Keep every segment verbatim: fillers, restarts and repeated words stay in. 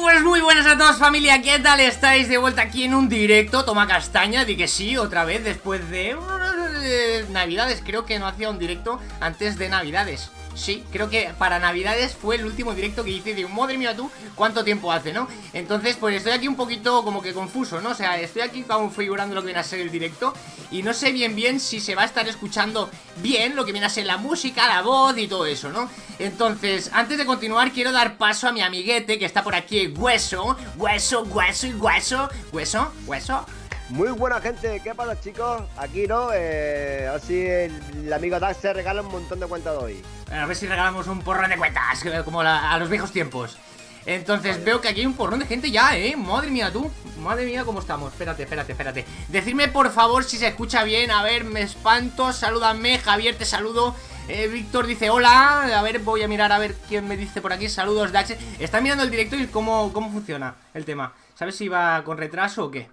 Pues muy buenas a todos, familia, ¿qué tal estáis? De vuelta aquí en un directo, toma castaña, di que sí, otra vez después de... de Navidades, creo que no hacía un directo antes de Navidades. Sí, creo que para Navidades fue el último directo que hice. Digo, madre mía tú, ¿cuánto tiempo hace, no? Entonces, pues estoy aquí un poquito como que confuso, ¿no? O sea, estoy aquí configurando lo que viene a ser el directo y no sé bien bien si se va a estar escuchando bien lo que viene a ser la música, la voz y todo eso, ¿no? Entonces, antes de continuar, quiero dar paso a mi amiguete que está por aquí, Hueso, Hueso, Hueso y Hueso, Hueso, Hueso. Muy buena gente, ¿qué pasa, chicos? Aquí, ¿no? Eh, así el, el amigo Dax se regala un montón de cuentas de hoy. A ver si regalamos un porrón de cuentas, como la, a los viejos tiempos. Entonces, vale. Veo que aquí hay un porrón de gente ya, ¿eh? Madre mía, tú. Madre mía, ¿cómo estamos? Espérate, espérate, espérate. Decidme, por favor, si se escucha bien. A ver, me espanto. Salúdame. Javier, te saludo. Eh, Víctor dice hola. A ver, voy a mirar a ver quién me dice por aquí. Saludos, Dax. Está mirando el directo y cómo, cómo funciona el tema. ¿Sabes si va con retraso o qué?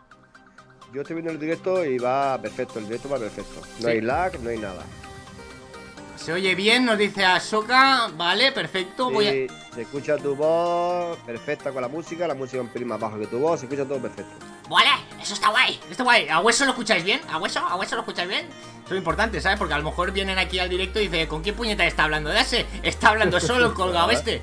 Yo estoy viendo el directo y va perfecto, el directo va perfecto. No sí. hay lag, no hay nada. Se oye bien, nos dice Ahsoka. Vale, perfecto. Sí, voy a... se escucha tu voz perfecta con la música, la música un pelín más bajo que tu voz, se escucha todo perfecto. Vale, eso está guay, está guay. ¿A Hueso lo escucháis bien? ¿A Hueso? ¿A Hueso lo escucháis bien? Eso es importante, ¿sabes? Porque a lo mejor vienen aquí al directo y dicen, ¿con qué puñeta está hablando de ese? Está hablando solo el colgado este.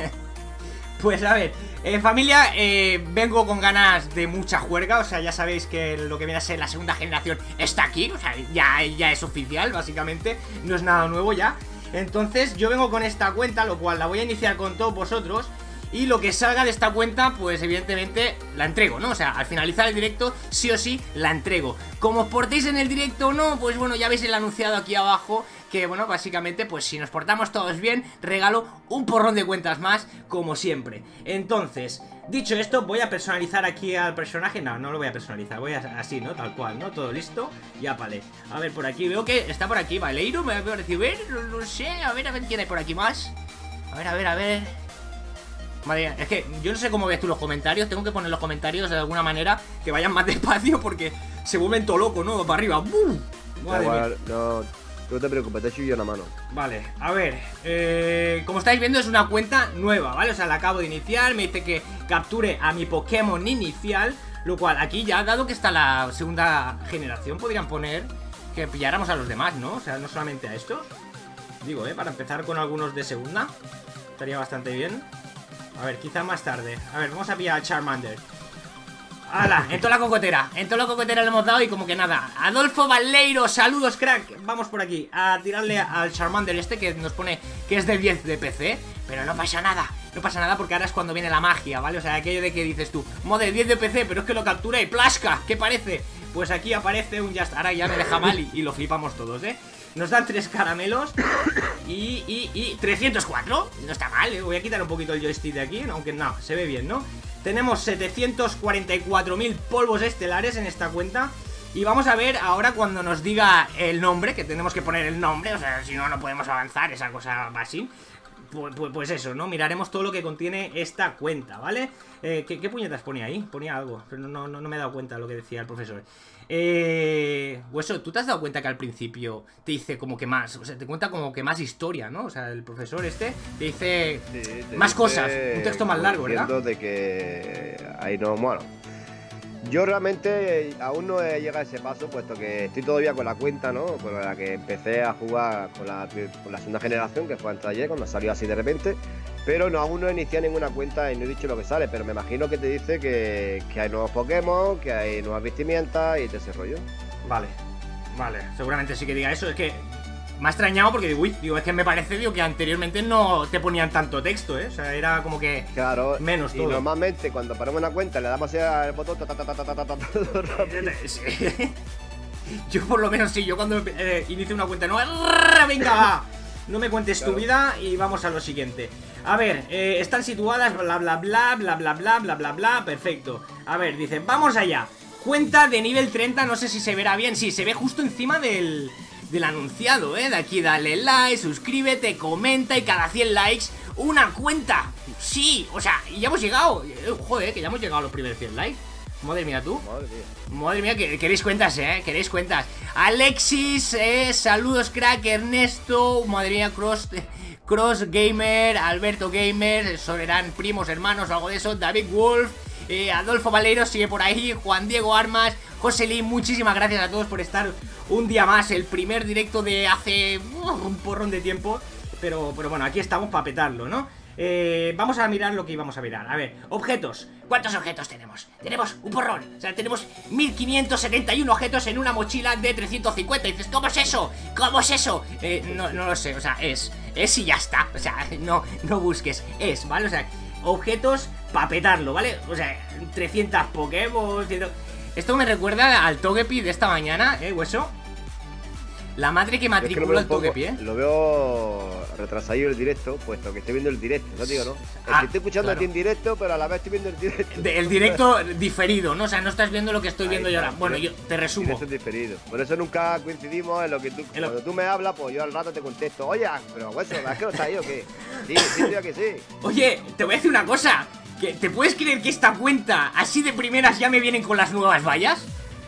Pues a ver, eh, familia, eh, vengo con ganas de mucha juerga. O sea, ya sabéis que lo que viene a ser la segunda generación está aquí. O sea, ya, ya es oficial, básicamente. No es nada nuevo ya. Entonces yo vengo con esta cuenta, lo cual la voy a iniciar con todos vosotros. Y lo que salga de esta cuenta, pues evidentemente la entrego, ¿no? O sea, al finalizar el directo, sí o sí, la entrego. Como os portéis en el directo o no, pues bueno, ya veis el anunciado aquí abajo. Que bueno, básicamente, pues si nos portamos todos bien, regalo un porrón de cuentas más, como siempre. Entonces, dicho esto, voy a personalizar aquí al personaje. No, no lo voy a personalizar, voy a, así, ¿no? Tal cual, ¿no? Todo listo, ya vale. A ver, por aquí, veo que está por aquí Valeiro, me va a decir, ver, no, no sé, a ver, a ver quién hay por aquí más. A ver, a ver, a ver... Madre mía, es que yo no sé cómo ves tú los comentarios. Tengo que poner los comentarios de alguna manera que vayan más despacio porque se vuelven todo loco, ¿no? Para arriba. ¡Bum! Madre mía. No, no te preocupes, te echo yo una mano. Vale, a ver, eh, como estáis viendo es una cuenta nueva, ¿vale? O sea, la acabo de iniciar, me dice que capture a mi Pokémon inicial. Lo cual, aquí ya, dado que está la segunda generación, podrían poner que pilláramos a los demás, ¿no? O sea, no solamente a estos. Digo, ¿eh? Para empezar con algunos de segunda estaría bastante bien. A ver, quizá más tarde. A ver, vamos a pillar a Charmander. ¡Hala! Entró la cocotera. Entró la cocotera, le hemos dado y como que nada. Adolfo Valeiro, saludos, crack. Vamos por aquí a tirarle al Charmander este que nos pone que es del diez de P C. Pero no pasa nada. No pasa nada porque ahora es cuando viene la magia, ¿vale? O sea, aquello de que dices tú, model diez de P C, pero es que lo captura y ¡plasca! ¿Qué parece? Pues aquí aparece un Just. Ahora ya me deja mal y, y lo flipamos todos, ¿eh? Nos dan tres caramelos y, y, y trescientos cuatro. No está mal, ¿eh? Voy a quitar un poquito el joystick de aquí, aunque no, se ve bien, ¿no? Tenemos setecientos cuarenta y cuatro mil polvos estelares en esta cuenta. Y vamos a ver ahora cuando nos diga el nombre, que tenemos que poner el nombre. O sea, si no, no podemos avanzar, esa cosa va así. Pues, pues, pues eso, ¿no? Miraremos todo lo que contiene esta cuenta, ¿vale? Eh, ¿qué, ¿Qué puñetas ponía ahí? Ponía algo, pero no, no, no me he dado cuenta de lo que decía el profesor. Eh... Hueso, ¿tú te has dado cuenta que al principio te dice como que más? O sea, te cuenta como que más historia, ¿no? O sea, el profesor este te dice sí, te más dice, cosas, un texto más largo, ¿verdad? De que ahí no, bueno... Yo realmente aún no he llegado a ese paso, puesto que estoy todavía con la cuenta, ¿no? Con la que empecé a jugar con la, con la segunda generación, que fue antes de ayer, cuando salió así de repente. Pero no, aún no he iniciado ninguna cuenta y no he dicho lo que sale, pero me imagino que te dice que, que hay nuevos Pokémon, que hay nuevas vestimentas y te ese rollo. Vale, vale, seguramente sí que diga eso, es que... Me ha extrañado porque digo, uy, digo, es que me parece digo, que anteriormente no te ponían tanto texto, ¿eh? O sea, era como que claro, menos y todo. Normalmente cuando ponemos una cuenta le damos al botón ta, ta, ta, ta, ta, ta, ta, rápido. Sí. Yo por lo menos sí, yo cuando eh, inicio una cuenta no, venga, va. No me cuentes claro. tu vida y vamos a lo siguiente. A ver, eh, están situadas, bla, bla, bla, bla, bla, bla, bla, bla, bla, perfecto. A ver, dice, vamos allá. Cuenta de nivel treinta, no sé si se verá bien, sí, se ve justo encima del... del anunciado, ¿eh? De aquí dale like, suscríbete, comenta y cada cien likes una cuenta. Sí, o sea, y ya hemos llegado. Joder, que ya hemos llegado a los primeros cien likes. Madre mía, tú. Madre mía. Madre mía, que queréis cuentas, eh. Queréis cuentas. Alexis, eh. Saludos, crack. Ernesto. Madre mía, Cross. Cross Gamer. Alberto Gamer. Serán primos, hermanos o algo de eso. David Wolf. Eh, Adolfo Valero sigue por ahí. Juan Diego Armas. José Lee. Muchísimas gracias a todos por estar un día más. El primer directo de hace uh, un porrón de tiempo. Pero, pero bueno, aquí estamos para petarlo, ¿no? Eh, vamos a mirar lo que íbamos a mirar. A ver, objetos. ¿Cuántos objetos tenemos? Tenemos un porrón. O sea, tenemos mil quinientos setenta y uno objetos en una mochila de trescientos cincuenta. Y dices, ¿cómo es eso? ¿Cómo es eso? Eh, no, no lo sé, o sea, es Es y ya está, o sea, no, no busques. Es, ¿vale? O sea, objetos para petarlo, ¿vale? O sea, trescientos Pokémon, cien... Esto me recuerda al Togepi de esta mañana, ¿eh, Hueso? La madre que matricula el Togepi, ¿eh? Lo veo retrasado el directo, puesto que estoy viendo el directo, ¿no digo, no? Es ah, que estoy escuchando claro. a ti en directo, pero a la vez estoy viendo el directo. De, el directo diferido, ¿no? O sea, no estás viendo lo que estoy viendo yo ahora. Bueno, yo te resumo. Directo diferido. Por eso nunca coincidimos en lo que tú... En lo... Cuando tú me hablas, pues yo al rato te contesto. Oye, pero bueno, ¿es que no está ahí o qué? Sí, sí, tío, que sí. Oye, te voy a decir una cosa. ¿Que ¿Te puedes creer que esta cuenta, así de primeras, ya me vienen con las nuevas vallas?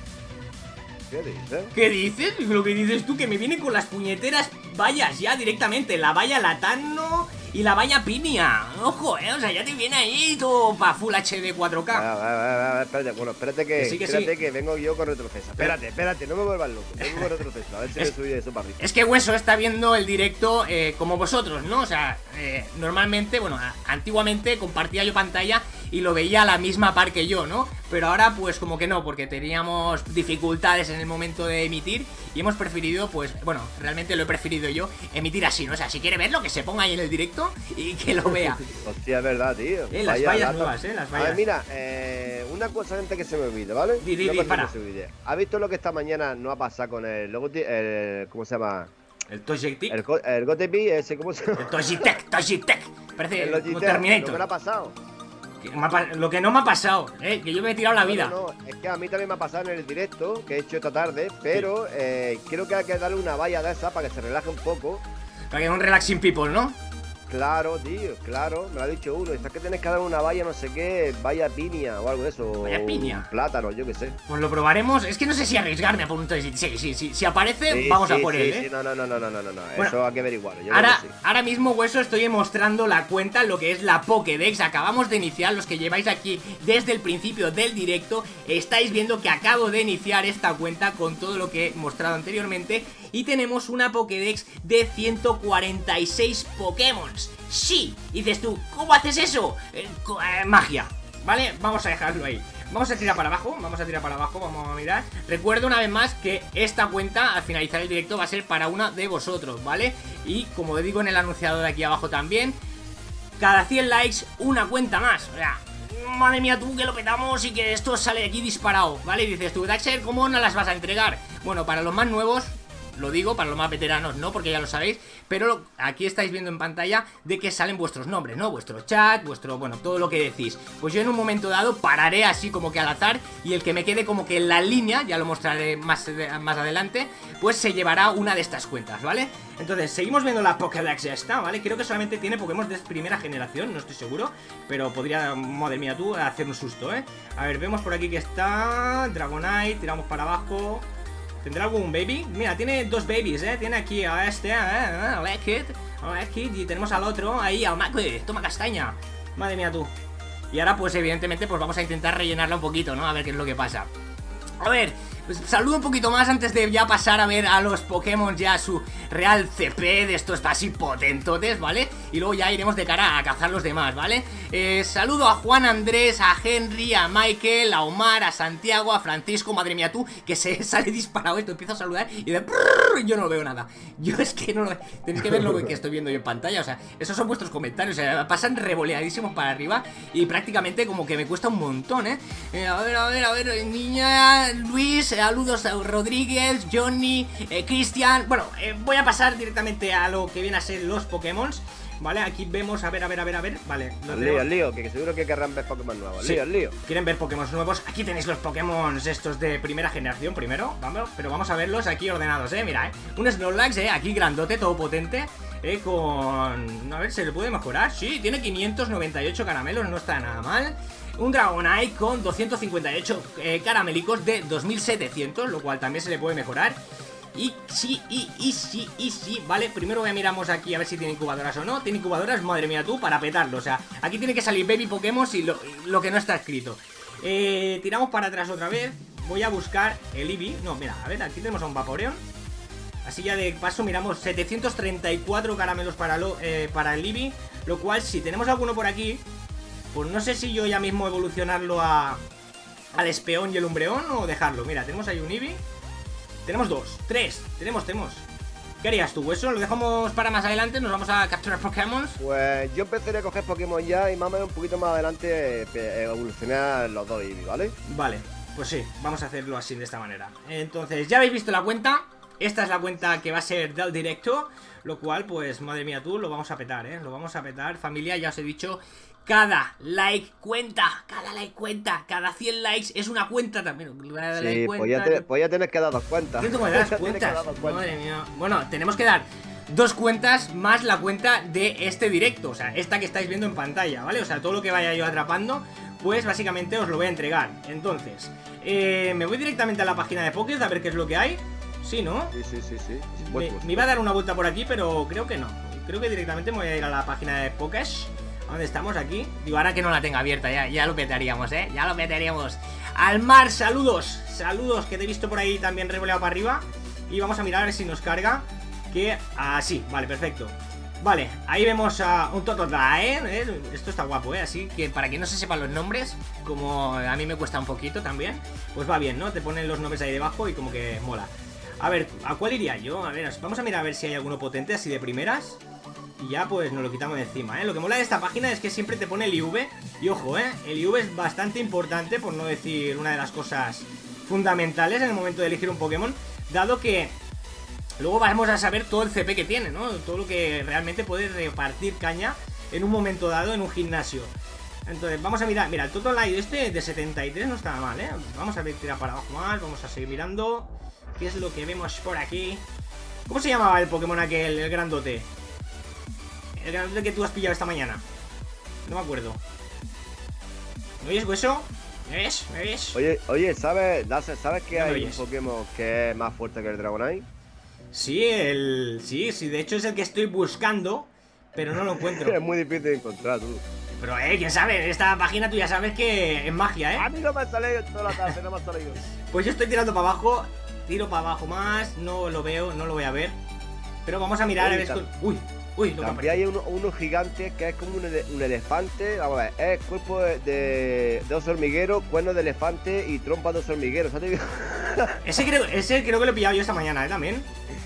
¿Qué dices? ¿Qué dices? Lo que dices tú, que me vienen con las puñeteras vallas ya directamente. La valla Latano y la valla Pinia. Ojo, eh, o sea, ya te viene ahí todo para Full H D cuatro K. Ah, ah, ah, espérate, bueno, espérate que, que sí, que espérate sí. que vengo yo con retroceso. Espérate, espérate, no me vuelvas loco. Vengo con retroceso, a ver si es, me subí de eso para arriba. Es que Hueso está viendo el directo eh, como vosotros, ¿no? O sea, eh, normalmente, bueno, antiguamente compartía yo pantalla y lo veía a la misma par que yo, ¿no? Pero ahora pues como que no, porque teníamos dificultades en el momento de emitir y hemos preferido, pues, bueno, realmente lo he preferido yo, emitir así, ¿no? O sea, si quiere verlo, que se ponga ahí en el directo y que lo vea. Hostia, es verdad, tío. Eh, las Vaya vallas lata. nuevas, eh, las vallas. A ver, mira, eh, una cosa antes que se me olvide, ¿vale? Di, di, no di, para. se me olvide. ¿Has visto lo que esta mañana no ha pasado con el logo, el, ¿cómo se llama? El Togetic. El, el Gotepi, ese, ¿cómo se llama? El Togetic, Togetic. Parece el como Terminator. Lo que no ha pasado. Que me ha, lo que no me ha pasado, eh, que yo me he tirado la vida. No, no, no, es que a mí también me ha pasado en el directo que he hecho esta tarde, pero sí. eh, creo que hay que darle una valla de esa para que se relaje un poco. Para que es un relaxing people, ¿no? Claro, tío, claro, me lo ha dicho uno. Estás que tienes que dar una valla, no sé qué, valla piña o algo de eso. Valla piña. Plátano, yo qué sé. Pues lo probaremos. Es que no sé si arriesgarme a por un Togetic. Sí, sí, sí. Si aparece, sí, vamos sí, a por sí, él, sí, ¿eh? No, no, no, no, no, no, no. Bueno, eso hay que averiguarlo. Yo ahora, creo que sí. ahora mismo, Hueso, estoy mostrando la cuenta, lo que es la Pokédex. Acabamos de iniciar, los que lleváis aquí desde el principio del directo, estáis viendo que acabo de iniciar esta cuenta con todo lo que he mostrado anteriormente. Y tenemos una Pokédex de ciento cuarenta y seis Pokémon. Sí, y dices tú, ¿cómo haces eso? Eh, eh, magia, ¿vale? Vamos a dejarlo ahí. Vamos a tirar para abajo, vamos a tirar para abajo, vamos a mirar. Recuerdo una vez más que esta cuenta al finalizar el directo va a ser para una de vosotros, ¿vale? Y como digo en el anunciador de aquí abajo también, cada cien likes, una cuenta más. O sea, madre mía tú que lo petamos y que esto sale de aquí disparado, ¿vale? Y dices tú, Daxer, ¿cómo no las vas a entregar? Bueno, para los más nuevos, lo digo, para los más veteranos no, porque ya lo sabéis, pero aquí estáis viendo en pantalla de que salen vuestros nombres, ¿no? Vuestro chat, vuestro, bueno, todo lo que decís. Pues yo en un momento dado pararé así como que al azar y el que me quede como que en la línea, ya lo mostraré más, más adelante, pues se llevará una de estas cuentas, ¿vale? Entonces, seguimos viendo la Pokédex esta, ¿vale? Creo que solamente tiene Pokémon de primera generación, no estoy seguro, pero podría, madre mía tú, hacer un susto, ¿eh? A ver, vemos por aquí que está Dragonite, tiramos para abajo. ¿Tendrá algún baby? Mira, tiene dos babies, ¿eh? Tiene aquí a este, ¿eh? A Lekid, a Lekid, y tenemos al otro ahí, al Macue. Toma castaña. Madre mía tú. Y ahora, pues, evidentemente, pues vamos a intentar rellenarla un poquito, ¿no? A ver qué es lo que pasa. A ver, pues saludo un poquito más antes de ya pasar a ver a los Pokémon ya su real C P de estos así potentotes, ¿vale? Y luego ya iremos de cara a cazar los demás, ¿vale? Eh, saludo a Juan Andrés, a Henry, a Michael, a Omar, a Santiago, a Francisco, madre mía tú, que se sale disparado esto, empiezo a saludar y de prrr, yo no veo nada. Yo es que no lo veo. Tenéis que ver lo que estoy viendo yo en pantalla, o sea, esos son vuestros comentarios, o sea, pasan revoleadísimos para arriba y prácticamente como que me cuesta un montón, ¿eh? eh a ver, a ver, a ver, niña, Luis, saludos a Rodríguez, Johnny, eh, Cristian. Bueno, eh, voy a pasar directamente a lo que viene a ser los Pokémon. Vale, aquí vemos, a ver, a ver, a ver, a ver. Vale, al lío, al lío, que seguro que querrán ver Pokémon nuevos. Sí, lío, al lío. Quieren ver Pokémon nuevos. Aquí tenéis los Pokémon estos de primera generación primero, vamos, pero vamos a verlos aquí ordenados, eh. Mira, eh. Un Snorlax, eh, aquí grandote, todo potente. Eh, con... A ver, ¿se le puede mejorar? Sí, tiene quinientos noventa y ocho caramelos, no está nada mal. un Dragonite con doscientos cincuenta y ocho eh, caramelicos de dos mil setecientos, lo cual también se le puede mejorar. Y sí, y, y sí, y sí, ¿vale? Primero miramos aquí a ver si tiene incubadoras o no. Tiene incubadoras, madre mía tú, para petarlo. O sea, aquí tiene que salir Baby Pokémon y lo, lo que no está escrito. eh, Tiramos para atrás otra vez. Voy a buscar el Eevee. No, mira, a ver, aquí tenemos a un Vaporeon. Así ya de paso miramos setecientos treinta y cuatro caramelos para, lo, eh, para el Eevee. Lo cual, si tenemos alguno por aquí, pues no sé si yo ya mismo evolucionarlo a al Espeón y el Umbreón o dejarlo. Mira, tenemos ahí un Eevee. Tenemos dos, tres, tenemos, tenemos. ¿Qué harías tú, Hueso? ¿Lo dejamos para más adelante? ¿Nos vamos a capturar Pokémon? Pues yo empezaré a coger Pokémon ya y más o menos un poquito más adelante eh, evolucionar los dos Eevee, ¿vale? Vale, pues sí, vamos a hacerlo así, de esta manera. Entonces, ya habéis visto la cuenta. Esta es la cuenta que va a ser del directo. Lo cual, pues, madre mía tú, lo vamos a petar, ¿eh? Lo vamos a petar, familia, ya os he dicho. Cada like cuenta, cada like cuenta, cada cien likes es una cuenta también. Cada sí, like pues, cuenta, ya te, pues ya tienes que dar dos cuentas. Yo tengo que dar cuentas. Madre mía. Bueno, tenemos que dar dos cuentas más la cuenta de este directo. O sea, esta que estáis viendo en pantalla, ¿vale? O sea, todo lo que vaya yo atrapando, pues básicamente os lo voy a entregar. Entonces, eh, me voy directamente a la página de Pokés a ver qué es lo que hay. Sí, ¿no? Sí, sí, sí, sí. Me, Pues, pues, me iba a dar una vuelta por aquí, pero creo que no. Creo que directamente me voy a ir a la página de Pokés. ¿Dónde estamos? Aquí. Digo, ahora que no la tenga abierta, ya, ya lo petaríamos, ¿eh? Ya lo petaríamos. Almar, saludos. Saludos, que te he visto por ahí también revoleado para arriba. Y vamos a mirar a ver si nos carga. Que así, ah, vale, perfecto. Vale, ahí vemos a un Totodile, ¿eh? Esto está guapo, ¿eh? Así que para que no se sepan los nombres, como a mí me cuesta un poquito también, pues va bien, ¿no? Te ponen los nombres ahí debajo y como que mola. A ver, ¿a cuál iría yo? A ver, vamos a mirar a ver si hay alguno potente así de primeras. Y ya pues nos lo quitamos de encima, ¿eh? Lo que mola de esta página es que siempre te pone el I V. Y ojo, ¿eh? El I V es bastante importante, por no decir una de las cosas fundamentales en el momento de elegir un Pokémon, dado que luego vamos a saber todo el C P que tiene, ¿no? Todo lo que realmente puede repartir caña en un momento dado en un gimnasio. Entonces vamos a mirar, mira, el Totodile este de setenta y tres no está mal, ¿eh? Vamos a ver, tirar para abajo más, vamos a seguir mirando. ¿Qué es lo que vemos por aquí? ¿Cómo se llamaba el Pokémon aquel, el grandote? El grandote que tú has pillado esta mañana. No me acuerdo. ¿Me oyes, Hueso? ¿Me ves? ¿Me ves? Oye, oye, ¿sabes, ¿sabes que No me hay un oyes. Pokémon que es más fuerte que el Dragonite? Sí, el... Sí, sí, de hecho es el que estoy buscando, pero no lo encuentro. Es muy difícil de encontrar, tú. Pero, eh, quién sabe, en esta página tú ya sabes que es magia, ¿eh? A mí no me ha salido toda la tarde, no me ha salido. Pues yo estoy tirando para abajo, tiro para abajo más, no lo veo, no lo voy a ver. Pero vamos a mirar a ver esto. Uy, uy, lo que También hay uno, uno gigante que es como un, ele un elefante. Vamos a ver, es cuerpo de, de, de oso hormiguero, cuernos de elefante y trompa de oso hormiguero. ¿Sabes? Ese creo, ese creo que lo he pillado yo esta mañana, ¿eh? También.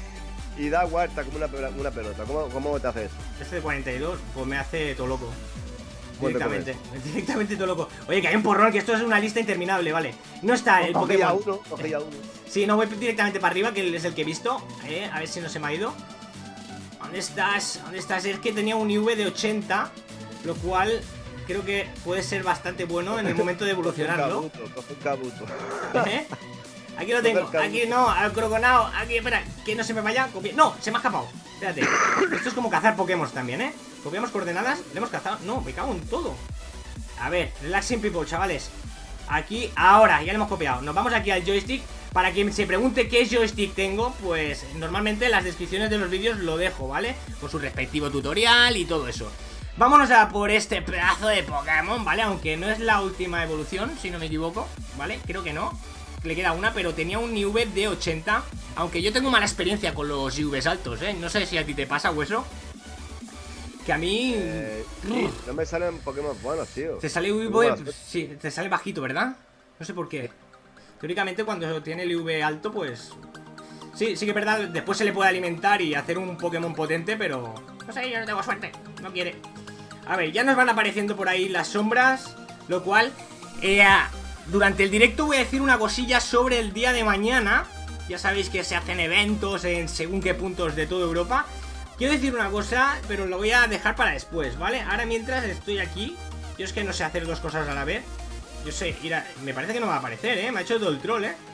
Y da vuelta como una, una pelota. ¿Cómo, ¿Cómo te hace eso? Este de cuarenta y dos, pues me hace todo loco. ¿Cuánto Directamente, directamente todo loco. Oye, que hay un porrón, que esto es una lista interminable, ¿vale? No está el Cogí a Pokémon. uno, cogí a uno. Sí, no voy directamente para arriba, que es el que he visto. Eh, a ver si no se me ha ido. ¿Dónde estás? ¿Dónde estás? Es que tenía un I V de ochenta, lo cual creo que puede ser bastante bueno en el momento de evolucionarlo. Coge un cabuto. ¿Eh? Aquí lo tengo, aquí no, al croconao, aquí, espera, que no se me vaya. No, se me ha escapado. Espérate. Esto es como cazar Pokémon también, ¿eh? Copiamos coordenadas, le hemos cazado. No, me cago en todo. A ver, relaxing people, chavales. Aquí, ahora, ya le hemos copiado. Nos vamos aquí al joystick. Para quien se pregunte qué joystick tengo, pues normalmente en las descripciones de los vídeos lo dejo, ¿vale? Con su respectivo tutorial y todo eso. Vámonos a por este pedazo de Pokémon, ¿vale? Aunque no es la última evolución, si no me equivoco, ¿vale? Creo que no. Le queda una, pero tenía un I V de ochenta. Aunque yo tengo mala experiencia con los I Vs altos, ¿eh? No sé si a ti te pasa, Hueso. Que a mí... Eh, sí, no me salen Pokémon buenos, tío. Te sale I V... Sí, te sale bajito, ¿verdad? No sé por qué. Teóricamente cuando tiene el I V alto, pues... Sí, sí que es verdad, después se le puede alimentar y hacer un Pokémon potente, pero... No sé, yo no tengo suerte, no quiere. A ver, ya nos van apareciendo por ahí las sombras, lo cual... Eh, durante el directo voy a decir una cosilla sobre el día de mañana. Ya sabéis que se hacen eventos en según qué puntos de toda Europa. Quiero decir una cosa, pero lo voy a dejar para después, ¿vale? Ahora mientras estoy aquí, yo es que no sé hacer dos cosas a la vez. Yo sé, ir a... me parece que no va a aparecer, ¿eh? Me ha hecho todo el troll, ¿eh?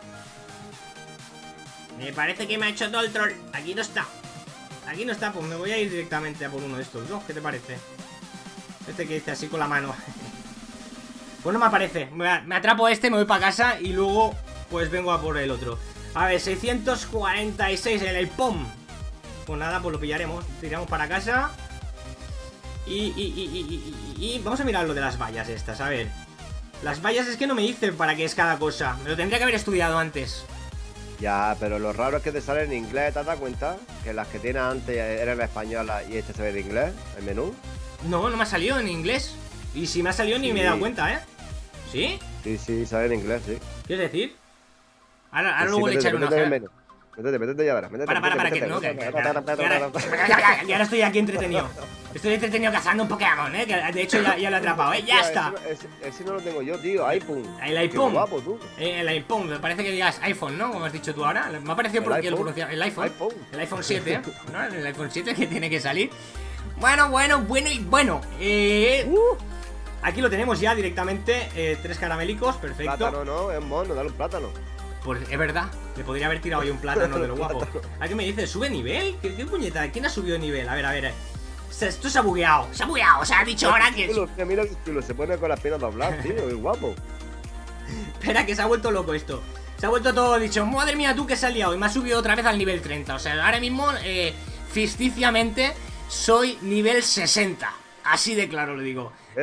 Me parece que me ha hecho todo el troll. Aquí no está. Aquí no está, pues me voy a ir directamente a por uno de estos dos. ¿Qué te parece? Este que dice así con la mano. Pues no me aparece. Me, me atrapo a este, me voy para casa y luego pues vengo a por el otro. A ver, seiscientos cuarenta y seis en el POM. Pues nada, pues lo pillaremos. Tiramos para casa. Y, y, y, y, y, y vamos a mirar lo de las vallas estas, a ver. Las vallas es que no me dicen para qué es cada cosa. Me lo tendría que haber estudiado antes. Ya, pero lo raro es que te sale en inglés, ¿te has dado cuenta? Que las que tienes antes eran la española y este se ve en inglés, el menú. No, no me ha salido en inglés. Y si me ha salido ni Sí. me he dado cuenta, ¿eh? ¿Sí? Sí, sí, sale en inglés, sí. ¿Quieres decir? Ahora, ahora Sí, luego le métete, echaré una métete en el ojeada. menú. Métete, métete ya verás, métete. Para, para, para, métete, que no, que, métete, que, métete, que- métete, que ahora, métete, ya, ya, ya ahora estoy aquí entretenido. Estoy entretenido cazando un Pokémon, ¿eh? Que de hecho ya, ya lo he atrapado, ¿eh? ¡Ya Hostia, está! Ese, ese- ese no lo tengo yo, tío, iPhone. El Qué iPhone. guapo, tú. Eh, el iPhone, me parece que digas iPhone, ¿no? Como has dicho tú ahora. Me ha parecido El porque el, iPhone. pronuncia- el iPhone. iPhone. El iPhone siete, ¿eh? ¿No? El iPhone siete que tiene que salir. Bueno, bueno, bueno y bueno. Eh, Uh, aquí lo tenemos ya directamente. Eh, tres caramelicos, perfecto. plátano, no, es mono, dale un plátano. Pues es verdad, le podría haber tirado yo un plátano de lo guapo. ¿A qué me dices? ¿Sube nivel? ¿Qué, qué puñeta? ¿Quién ha subido nivel? A ver, a ver. Se- Esto se ha bugueado, se ha bugueado. O sea, ha dicho ahora que. Chulo, tío, mira qué chulo, se pone con las piernas dobladas, tío, es guapo. Espera, que se ha vuelto loco esto. Se ha vuelto todo dicho. Madre mía, tú que se ha liado. Y me ha subido otra vez al nivel treinta. O sea, ahora mismo, eh, ficticiamente, soy nivel sesenta. Así de claro lo digo. ¿Qué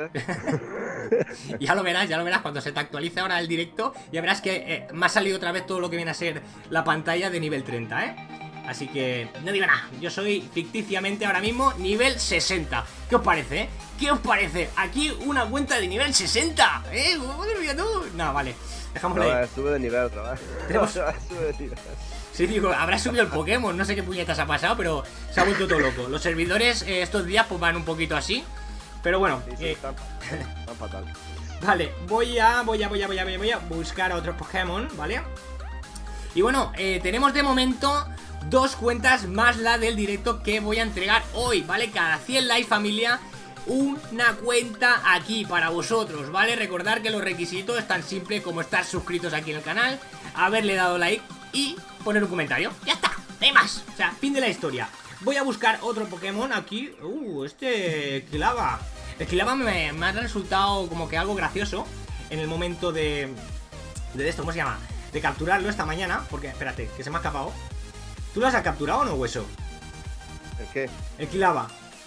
dices? Ya lo verás, ya lo verás cuando se te actualice ahora el directo. Ya verás que eh, me ha salido otra vez todo lo que viene a ser la pantalla de nivel treinta, ¿eh? Así que no digo nada, yo soy ficticiamente ahora mismo nivel sesenta. ¿Qué os parece, eh? ¿Qué os parece? Aquí una cuenta de nivel sesenta, ¿eh? Madre mía, tú. No, vale, dejémoslo No, ahí. eh, sube de nivel otra vez. Tenemos- Sube de nivel. Sí, digo, habrá subido el Pokémon, no sé qué puñetas ha pasado, pero se ha vuelto todo loco. Los servidores eh, estos días pues van un poquito así. Pero bueno, Sí, sí, eh, están están fatal. vale, voy a, voy a, voy a, voy a, voy a, voy a buscar a otro Pokémon, ¿vale? Y bueno, eh, tenemos de momento dos cuentas más la del directo que voy a entregar hoy, ¿vale? Cada cien likes, familia, una cuenta aquí para vosotros, ¿vale? Recordar que los requisitos es tan simple como estar suscritos aquí en el canal, haberle dado like y poner un comentario. ¡Ya está! ¡No hay más! O sea, fin de la historia. Voy a buscar otro Pokémon aquí. Uh, este Kilava. El Kilava me, me ha resultado como que algo gracioso en el momento de... De esto, ¿cómo se llama? De capturarlo esta mañana. Porque, espérate, que se me ha escapado. ¿Tú lo has capturado o no, hueso? ¿El qué? El Kilava.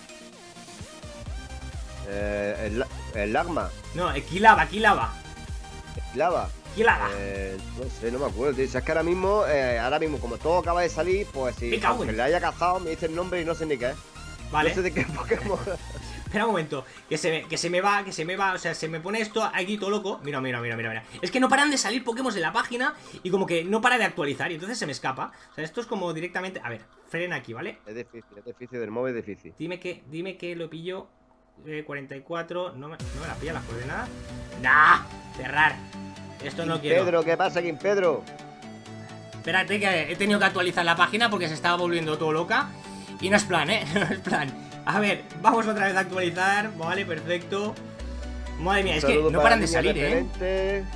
Eh, el, la- el Lagma. No, el Kilava, Kilava. El Lava. Kilava. Eh, no sé, no me acuerdo, tío. Si es que ahora mismo, eh, ahora mismo, como todo acaba de salir, pues si Me cago en- aunque le haya cazado, me dice el nombre y no sé ni qué es. Vale. No sé de qué Pokémon. Espera un momento, que se, me, que se me va, que se me va, o sea, se me pone esto aquí todo loco. Mira, mira, mira, mira, mira. Es que no paran de salir Pokémon en la página y como que no para de actualizar y entonces se me escapa. O sea, esto es como directamente... A ver, frena aquí, ¿vale? Es difícil, es difícil, del móvil es difícil. Dime que, dime que lo pillo eh, cuarenta y cuatro, no me, no me la pilla las coordenadas. ¡Nah! Cerrar. Esto no quiero. Pedro, ¿qué pasa, Kim Pedro? Espérate que he tenido que actualizar la página porque se estaba volviendo todo loca. Y no es plan, ¿eh? No es plan. A ver, vamos otra vez a actualizar. Vale, perfecto. Madre mía, es que Saludo no para paran de mi salir, ¿eh? referente.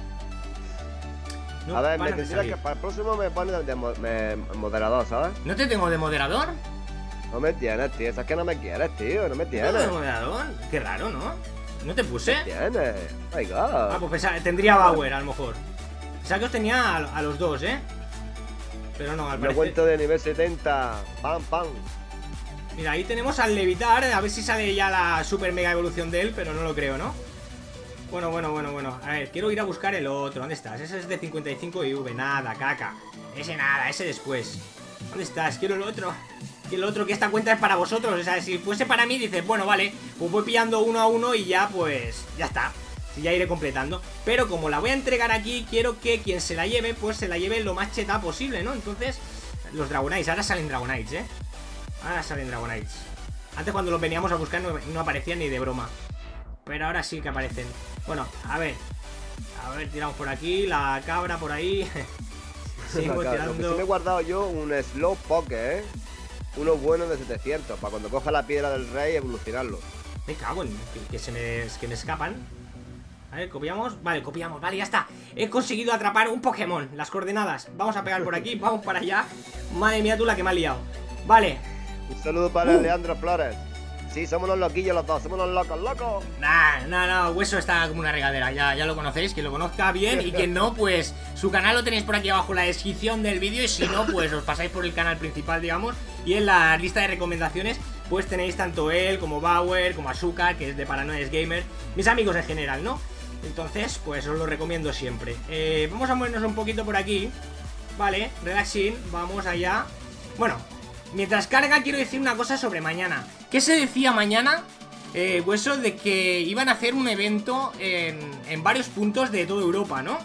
No A ver, me paran de tendría salir. que para el próximo me pone de, de mo- me- moderador, ¿sabes? ¿No te tengo de moderador? No me tienes, tío. Es que no me quieres, tío. No me ¿No te tengo de tienes. moderador? Qué raro, ¿no? ¿No te puse? Me tienes. Oh my God. Ah, pues pensaba, tendría Bauer a lo mejor. Pensaba que os tenía a, a los dos, ¿eh? Pero no, al Me parecer... cuento de nivel setenta. Pam, pam. Mira, ahí tenemos al Levitar. A ver si sale ya la super mega evolución de él, pero no lo creo, ¿no? Bueno, bueno, bueno, bueno. A ver, quiero ir a buscar el otro. ¿Dónde estás? Ese es de cincuenta y cinco I V. Nada, caca. Ese nada, ese después. ¿Dónde estás? Quiero el otro. Quiero el otro, que esta cuenta es para vosotros. O sea, si fuese para mí, dices, bueno, vale, pues voy pillando uno a uno y ya, pues, ya está. Y ya iré completando. Pero como la voy a entregar aquí, quiero que quien se la lleve, pues se la lleve lo más cheta posible, ¿no? Entonces, los Dragonites. Ahora salen Dragonites, ¿eh? Ahora salen Dragonites. Antes cuando los veníamos a buscar no, no aparecían ni de broma. Pero ahora sí que aparecen. Bueno, a ver. A ver, tiramos por aquí. La cabra por ahí. Sigo Lo que tirando. sí me he guardado yo un Slow Poke, ¿eh? Uno bueno de setecientos. Para cuando coja la piedra del rey evolucionarlo. Me cago en que, que se me, que me escapan. A ver, copiamos. Vale, copiamos. Vale, ya está. He conseguido atrapar un Pokémon. Las coordenadas. Vamos a pegar por aquí. Vamos para allá. Madre mía, tú la que me ha liado. Vale. Un saludo para Uh. Leandro Flores. sí, somos unos loquillos los dos, somos unos locos, locos. Nah, nah, nah, Hueso está como una regadera, ya, ya lo conocéis, quien lo conozca bien y quien no, pues su canal lo tenéis por aquí abajo en la descripción del vídeo y si no, pues os pasáis por el canal principal, digamos, y en la lista de recomendaciones pues tenéis tanto él como Bauer, como Asuka, que es de Paranoias Gamer, mis amigos en general, ¿no? Entonces, pues os lo recomiendo siempre. Eh, vamos a movernos un poquito por aquí, vale, relaxing, vamos allá. Bueno, mientras carga quiero decir una cosa sobre mañana. ¿Qué se decía mañana? Eh, Hueso, de que iban a hacer un evento en, en varios puntos de toda Europa, ¿no?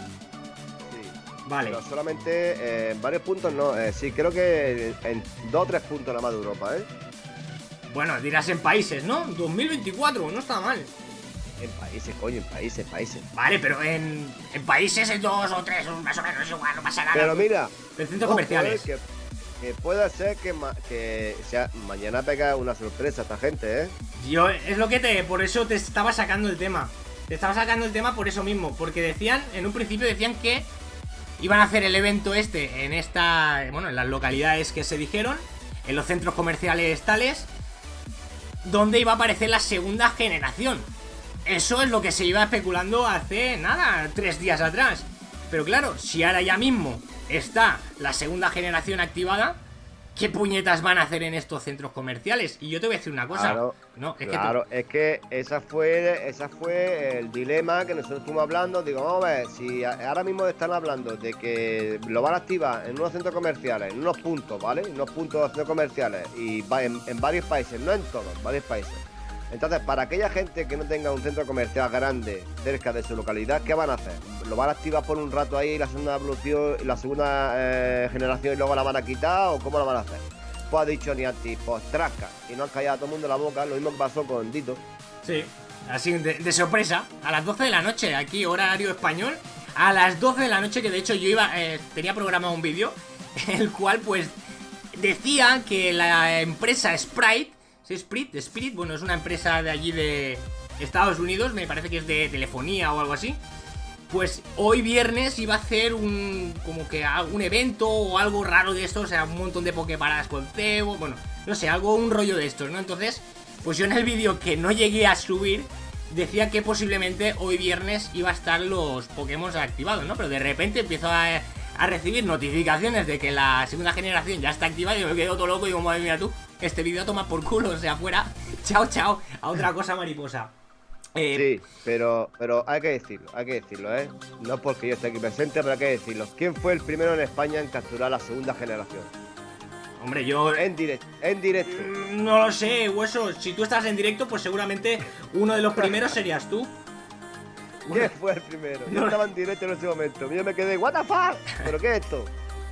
Sí. Vale. Pero solamente eh, en varios puntos no, eh, sí, creo que en dos o tres puntos nada más de Europa, ¿eh? Bueno, dirás en países, ¿no? dos mil veinticuatro, no está mal. En países, coño, en países, países. Vale, pero en, en países en dos o tres, más o menos igual, no pasa nada. Pero mira, en centros ojo, comerciales. eh, que, que puede ser que, ma que sea, mañana pega una sorpresa a esta gente, ¿eh? Yo, es lo que te... Por eso te estaba sacando el tema. Te estaba sacando el tema por eso mismo. Porque decían, en un principio decían que iban a hacer el evento este en esta... Bueno, en las localidades que se dijeron, en los centros comerciales tales, donde iba a aparecer la segunda generación. Eso es lo que se iba especulando hace, nada, tres días atrás. Pero claro, si ahora ya mismo está la segunda generación activada, ¿qué puñetas van a hacer en estos centros comerciales? Y yo te voy a decir una cosa. Claro, no, es claro, que es que esa fue, esa fue el dilema que nosotros estuvimos hablando. Digo, vamos a ver, si ahora mismo están hablando de que lo van a activar en unos centros comerciales, en unos puntos, ¿vale? En unos puntos de centros comerciales y va en, en varios países, no en todos, varios países. Entonces, para aquella gente que no tenga un centro comercial grande cerca de su localidad, ¿qué van a hacer? ¿Lo van a activar por un rato ahí la segunda evolución, la segunda eh, generación y luego la van a quitar o cómo lo van a hacer? Pues ha dicho Niantic, pues trasca, y no han callado a todo el mundo la boca, lo mismo que pasó con Dito. Sí, así de, de sorpresa, a las doce de la noche, aquí horario español, a las doce de la noche, que de hecho yo iba, eh, tenía programado un vídeo, el cual pues decía que la empresa Sprite, ¿sí? Sprite, Spirit, bueno, es una empresa de allí de Estados Unidos, me parece que es de telefonía o algo así. Pues hoy viernes iba a hacer un como que un evento o algo raro de esto, o sea, un montón de poképaradas con cebo, bueno, no sé, algo, un rollo de estos, ¿no? Entonces, pues yo en el vídeo que no llegué a subir decía que posiblemente hoy viernes iba a estar los Pokémon activados, ¿no? Pero de repente empiezo a, a recibir notificaciones de que la segunda generación ya está activada y yo me quedo todo loco y digo, madre mía tú, este vídeo toma por culo, o sea, fuera, chao, chao, a otra cosa mariposa. Eh, sí, pero, pero hay que decirlo, hay que decirlo, ¿eh? No porque yo esté aquí presente, pero hay que decirlo. ¿Quién fue el primero en España en capturar la segunda generación? Hombre, yo... En directo, en directo. No lo sé, Hueso. Si tú estás en directo, pues seguramente uno de los primeros serías tú. ¿Quién fue el primero? Yo no estaba en directo en ese momento. Yo me quedé, what the fuck, ¿pero qué es esto?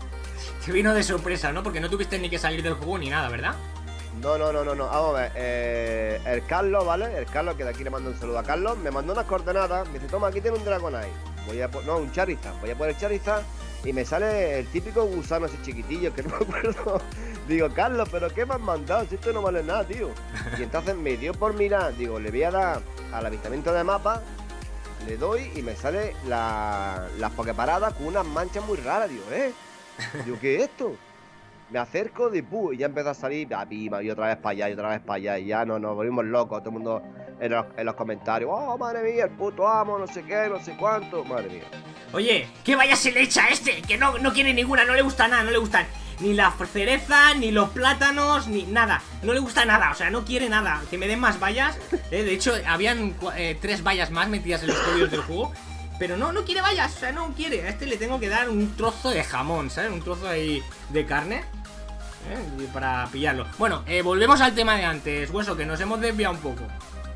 Te vino de sorpresa, ¿no? Porque no tuviste ni que salir del juego ni nada, ¿verdad? No, no, no, no, no. Vamos a ver. Eh, el Carlos, ¿vale? El Carlos, que de aquí le mando un saludo a Carlos, me mandó unas coordenadas. Me dice, toma, aquí tiene un Dragonite. Voy a no, un Charizard. Voy a poner Charizard y me sale el típico gusano ese chiquitillo que no me acuerdo. Digo, Carlos, ¿pero qué me has mandado? Si esto no vale nada, tío. Y entonces me dio por mirar. Digo, le voy a dar al avistamiento de mapa. Le doy y me sale la, las poképaradas con unas manchas muy raras, digo, ¿eh? Digo, ¿qué es esto? Me acerco de pu y ya empezó a salir a pima y otra vez para allá y otra vez para allá y ya no, nos volvimos locos, todo el mundo en los, en los comentarios, oh, madre mía, el puto amo, no sé qué, no sé cuánto, madre mía. Oye, ¿qué vaya se le echa a este? Que no, no quiere ninguna, no le gusta nada, no le gustan ni las cerezas, ni los plátanos, ni nada, no le gusta nada, o sea, no quiere nada, que me den más vallas, eh, de hecho, habían eh, tres vallas más metidas en los códigos del juego. Pero no, no quiere vallas, o sea, no quiere. A este le tengo que dar un trozo de jamón, ¿sabes? Un trozo ahí de carne, ¿eh? Para pillarlo. Bueno, eh, volvemos al tema de antes, Hueso, que nos hemos desviado un poco.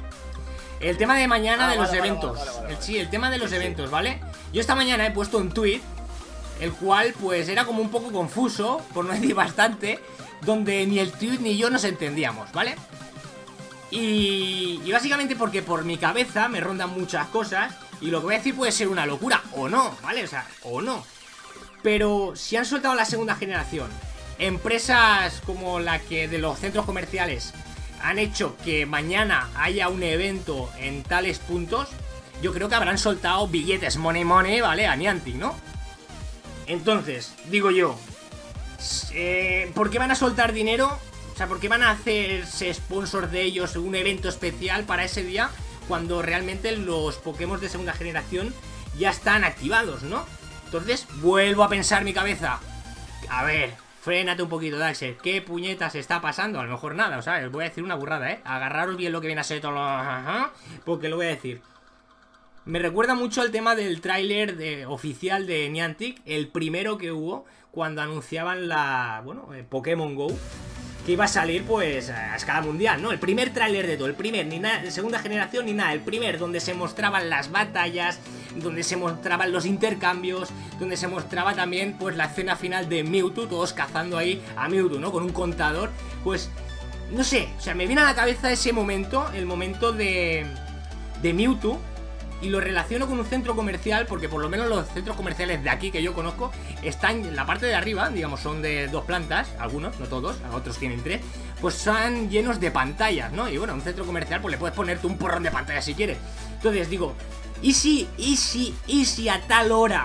El tema de mañana ah, de vale, los vale, eventos. vale, vale, vale. El, sí, el tema de los sí, eventos, sí. ¿vale? Yo esta mañana he puesto un tweet, el cual pues era como un poco confuso, por no decir bastante, donde ni el tweet ni yo nos entendíamos, ¿vale? Y, y básicamente porque por mi cabeza me rondan muchas cosas y lo que voy a decir puede ser una locura, o no, ¿vale? O sea, o no. Pero si han soltado la segunda generación, empresas como la que de los centros comerciales han hecho que mañana haya un evento en tales puntos, yo creo que habrán soltado billetes money money, ¿vale? A Niantic, ¿no? Entonces, digo yo, eh, ¿por qué van a soltar dinero O sea, ¿por qué van a hacerse sponsors de ellos un evento especial para ese día cuando realmente los Pokémon de segunda generación ya están activados, ¿no? Entonces, vuelvo a pensar mi cabeza. A ver, frénate un poquito, Daxer. ¿Qué puñetas está pasando? A lo mejor nada, o sea, os voy a decir una burrada, ¿eh? Agarraros bien lo que viene a ser todo lo... porque lo voy a decir. Me recuerda mucho al tema del tráiler de, oficial de Niantic, el primero que hubo cuando anunciaban la... bueno, eh, Pokémon Go, que iba a salir pues a escala mundial, ¿no? El primer tráiler de todo, el primer, ni nada de segunda generación ni nada, el primer donde se mostraban las batallas, donde se mostraban los intercambios, donde se mostraba también pues la escena final de Mewtwo, todos cazando ahí a Mewtwo, ¿no? Con un contador, pues no sé, o sea, me viene a la cabeza ese momento, el momento de, de Mewtwo. Y lo relaciono con un centro comercial porque por lo menos los centros comerciales de aquí que yo conozco están en la parte de arriba, digamos, son de dos plantas, algunos, no todos, otros tienen tres, pues son llenos de pantallas, ¿no? Y bueno, un centro comercial pues le puedes ponerte un porrón de pantallas si quieres. Entonces digo, ¿y si, y si, y si a tal hora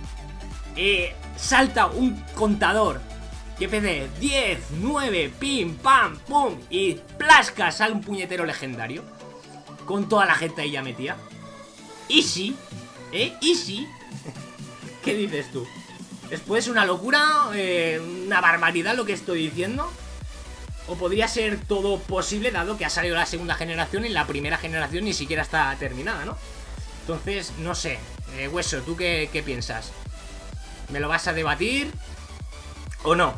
eh, salta un contador que empecé diez, nueve, pim, pam, pum y plasca, sale un puñetero legendario con toda la gente ahí ya metida? Easy, ¿eh? Easy. ¿Qué dices tú? ¿Después una locura? Eh, ¿Una barbaridad lo que estoy diciendo? ¿O podría ser todo posible dado que ha salido la segunda generación y la primera generación ni siquiera está terminada, ¿no? Entonces, no sé. eh, Hueso, ¿tú qué, qué piensas? ¿Me lo vas a debatir? ¿O no?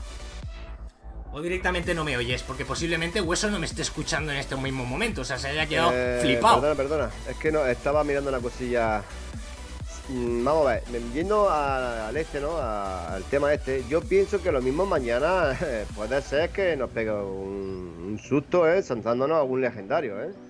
O directamente no me oyes, porque posiblemente Hueso no me esté escuchando en este mismo momento. O sea, se haya quedado eh, flipado. Perdona, perdona, es que no, estaba mirando una cosilla. mm, Vamos a ver, yendo a- al este, ¿no? A- al tema este. Yo pienso que lo mismo mañana eh, puede ser que nos pegue un, un susto, ¿eh? Saltándonos algún legendario, ¿eh?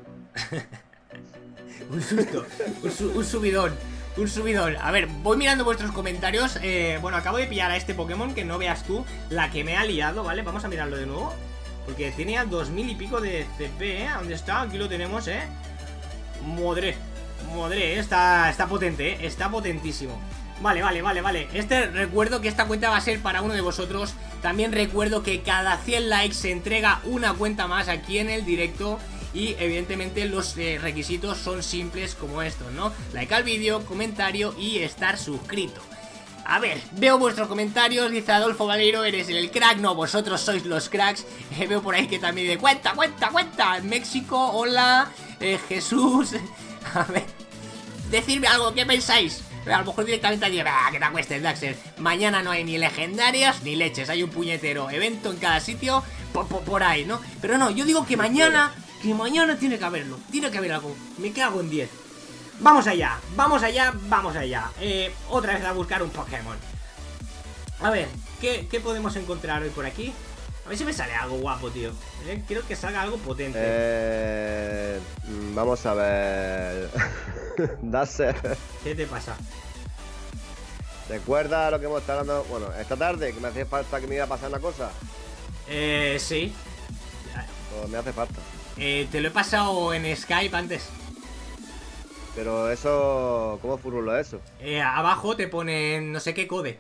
Un susto, un, su- un subidón, un subidón. A ver, voy mirando vuestros comentarios. eh, Bueno, acabo de pillar a este Pokémon que no veas tú la que me ha liado, ¿vale? Vamos a mirarlo de nuevo, porque tenía dos mil y pico de C P, ¿eh? ¿Dónde está? Aquí lo tenemos, ¿eh? Madre, madre, ¿eh? Está, está potente, ¿eh? Está potentísimo. Vale, vale, vale, vale. Este, recuerdo que esta cuenta va a ser para uno de vosotros. También recuerdo que cada cien likes se entrega una cuenta más aquí en el directo. Y evidentemente los eh, requisitos son simples como estos, ¿no? Like al vídeo, comentario y estar suscrito. A ver, veo vuestros comentarios. Dice Adolfo Valero, eres el crack. No, vosotros sois los cracks. eh, Veo por ahí que también de cuenta, cuenta, cuenta México, hola, eh, Jesús. A ver, decidme algo, ¿qué pensáis? A lo mejor directamente allí, ah, que te acuestes, Daxer. Mañana no hay ni legendarias ni leches. Hay un puñetero evento en cada sitio por, por, por ahí, ¿no? Pero no, yo digo que mañana, que mañana tiene que haberlo. Tiene que haber algo. Me cago en diez. Vamos allá, vamos allá, vamos allá. eh, Otra vez a buscar un Pokémon. A ver, ¿qué, qué podemos encontrar hoy por aquí? A ver si me sale algo guapo, tío. eh, Quiero que salga algo potente. Eh, mm, vamos a ver. Daxer, ¿Qué te pasa? ¿recuerda lo que hemos estado hablando? Bueno, esta tarde, que me hacía falta que me iba a pasar una cosa. Eh, sí. Pues me hace falta. Eh, te lo he pasado en Skype antes. Pero eso, ¿cómo furula eso? Eh, abajo te ponen no sé qué code.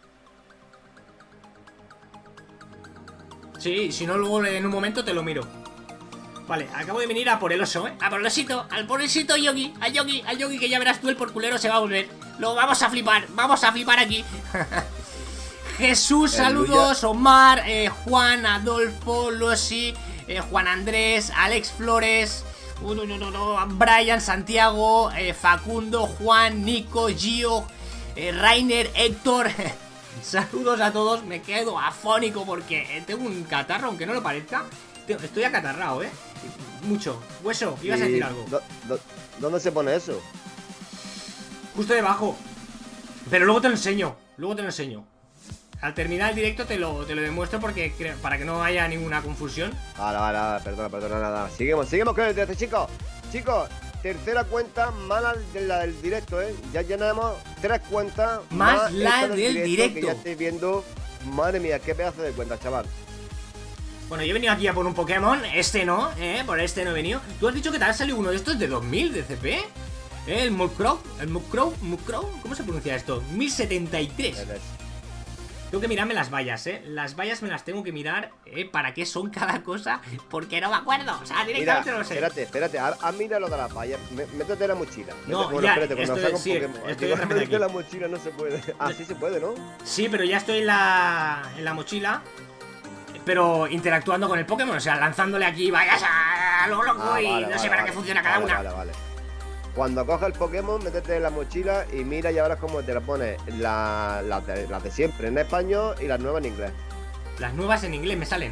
Sí, si no luego en un momento te lo miro. Vale, acabo de venir a por el oso, ¿eh? A por el osito, al por el osito Yogi. Al Yogi, al Yogi, que ya verás tú, el porculero se va a volver. Lo vamos a flipar, vamos a flipar aquí. Jesús, saludos. Omar, eh, Juan, Adolfo, Losi, eh, Juan Andrés, Alex Flores, uh, no, no, no, no, Brian, Santiago, eh, Facundo, Juan, Nico, Gio, eh, Rainer, Héctor. Saludos a todos. Me quedo afónico porque eh, tengo un catarro, aunque no lo parezca. Te- Estoy acatarrado, ¿eh? Mucho. Hueso, ibas a Y decir algo. do- do- ¿Dónde se pone eso? Justo debajo. Pero luego te lo enseño. Luego te lo enseño. Al terminar el directo te lo, te lo demuestro porque creo- para que no haya ninguna confusión. Vale, vale, vale, perdona, perdona, nada. Seguimos, seguimos con el directo, chicos. Chicos, tercera cuenta más la de la del directo, ¿eh? Ya llenamos tres cuentas. Más la esta del directo. Que ya estoy viendo. Madre mía, qué pedazo de cuenta, chaval. Bueno, yo he venido aquí a por un Pokémon. Este no, ¿eh? Por este no he venido. Tú has dicho que te ha salido uno de estos de dos mil de C P. ¿Eh? El Mukrow. El Mukrow. Mukrow. ¿Cómo se pronuncia esto? mil setenta y tres. Tengo que mirarme las vallas, eh. Las vallas me las tengo que mirar, eh, para qué son cada cosa, porque no me acuerdo. O sea, directamente Mira, no lo sé. Espérate, espérate, haz mira lo de las vallas. Métete en la mochila. No, Métete, bueno, ya, espérate, cuando estoy- saca un sí, Pokémon. estoy Aquí, otra vez métete aquí. en la mochila no se puede. Ah, sí se puede, ¿no? Sí, pero ya estoy en la, en la mochila, pero interactuando con el Pokémon, o sea, lanzándole aquí vallas a lo loco Ah, y vale, no vale, sé para vale. qué funciona cada Vale, una. Vale, vale. Cuando coges el Pokémon, métete en la mochila y mira y ahora es como te la pones las la de, la de siempre en español y las nuevas en inglés. Las nuevas en inglés me salen.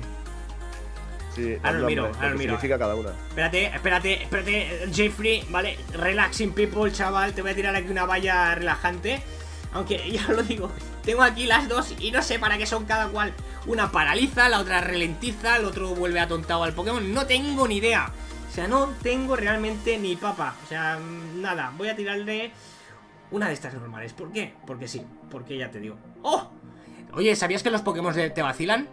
Sí, Ahora los lo miro, nombres, ahora lo lo que miro. significa cada una. Espérate, espérate, espérate, Jeffrey, vale, relaxing people, chaval, te voy a tirar aquí una valla relajante. Aunque ya lo digo, tengo aquí las dos y no sé para qué son cada cual. Una paraliza, la otra ralentiza, el otro vuelve atontado al Pokémon. No tengo ni idea. O sea, no tengo realmente ni papa. O sea, nada, voy a tirarle una de estas normales. ¿Por qué? Porque sí, porque ya te digo. ¡Oh! Oye, ¿sabías que los Pokémon te vacilan?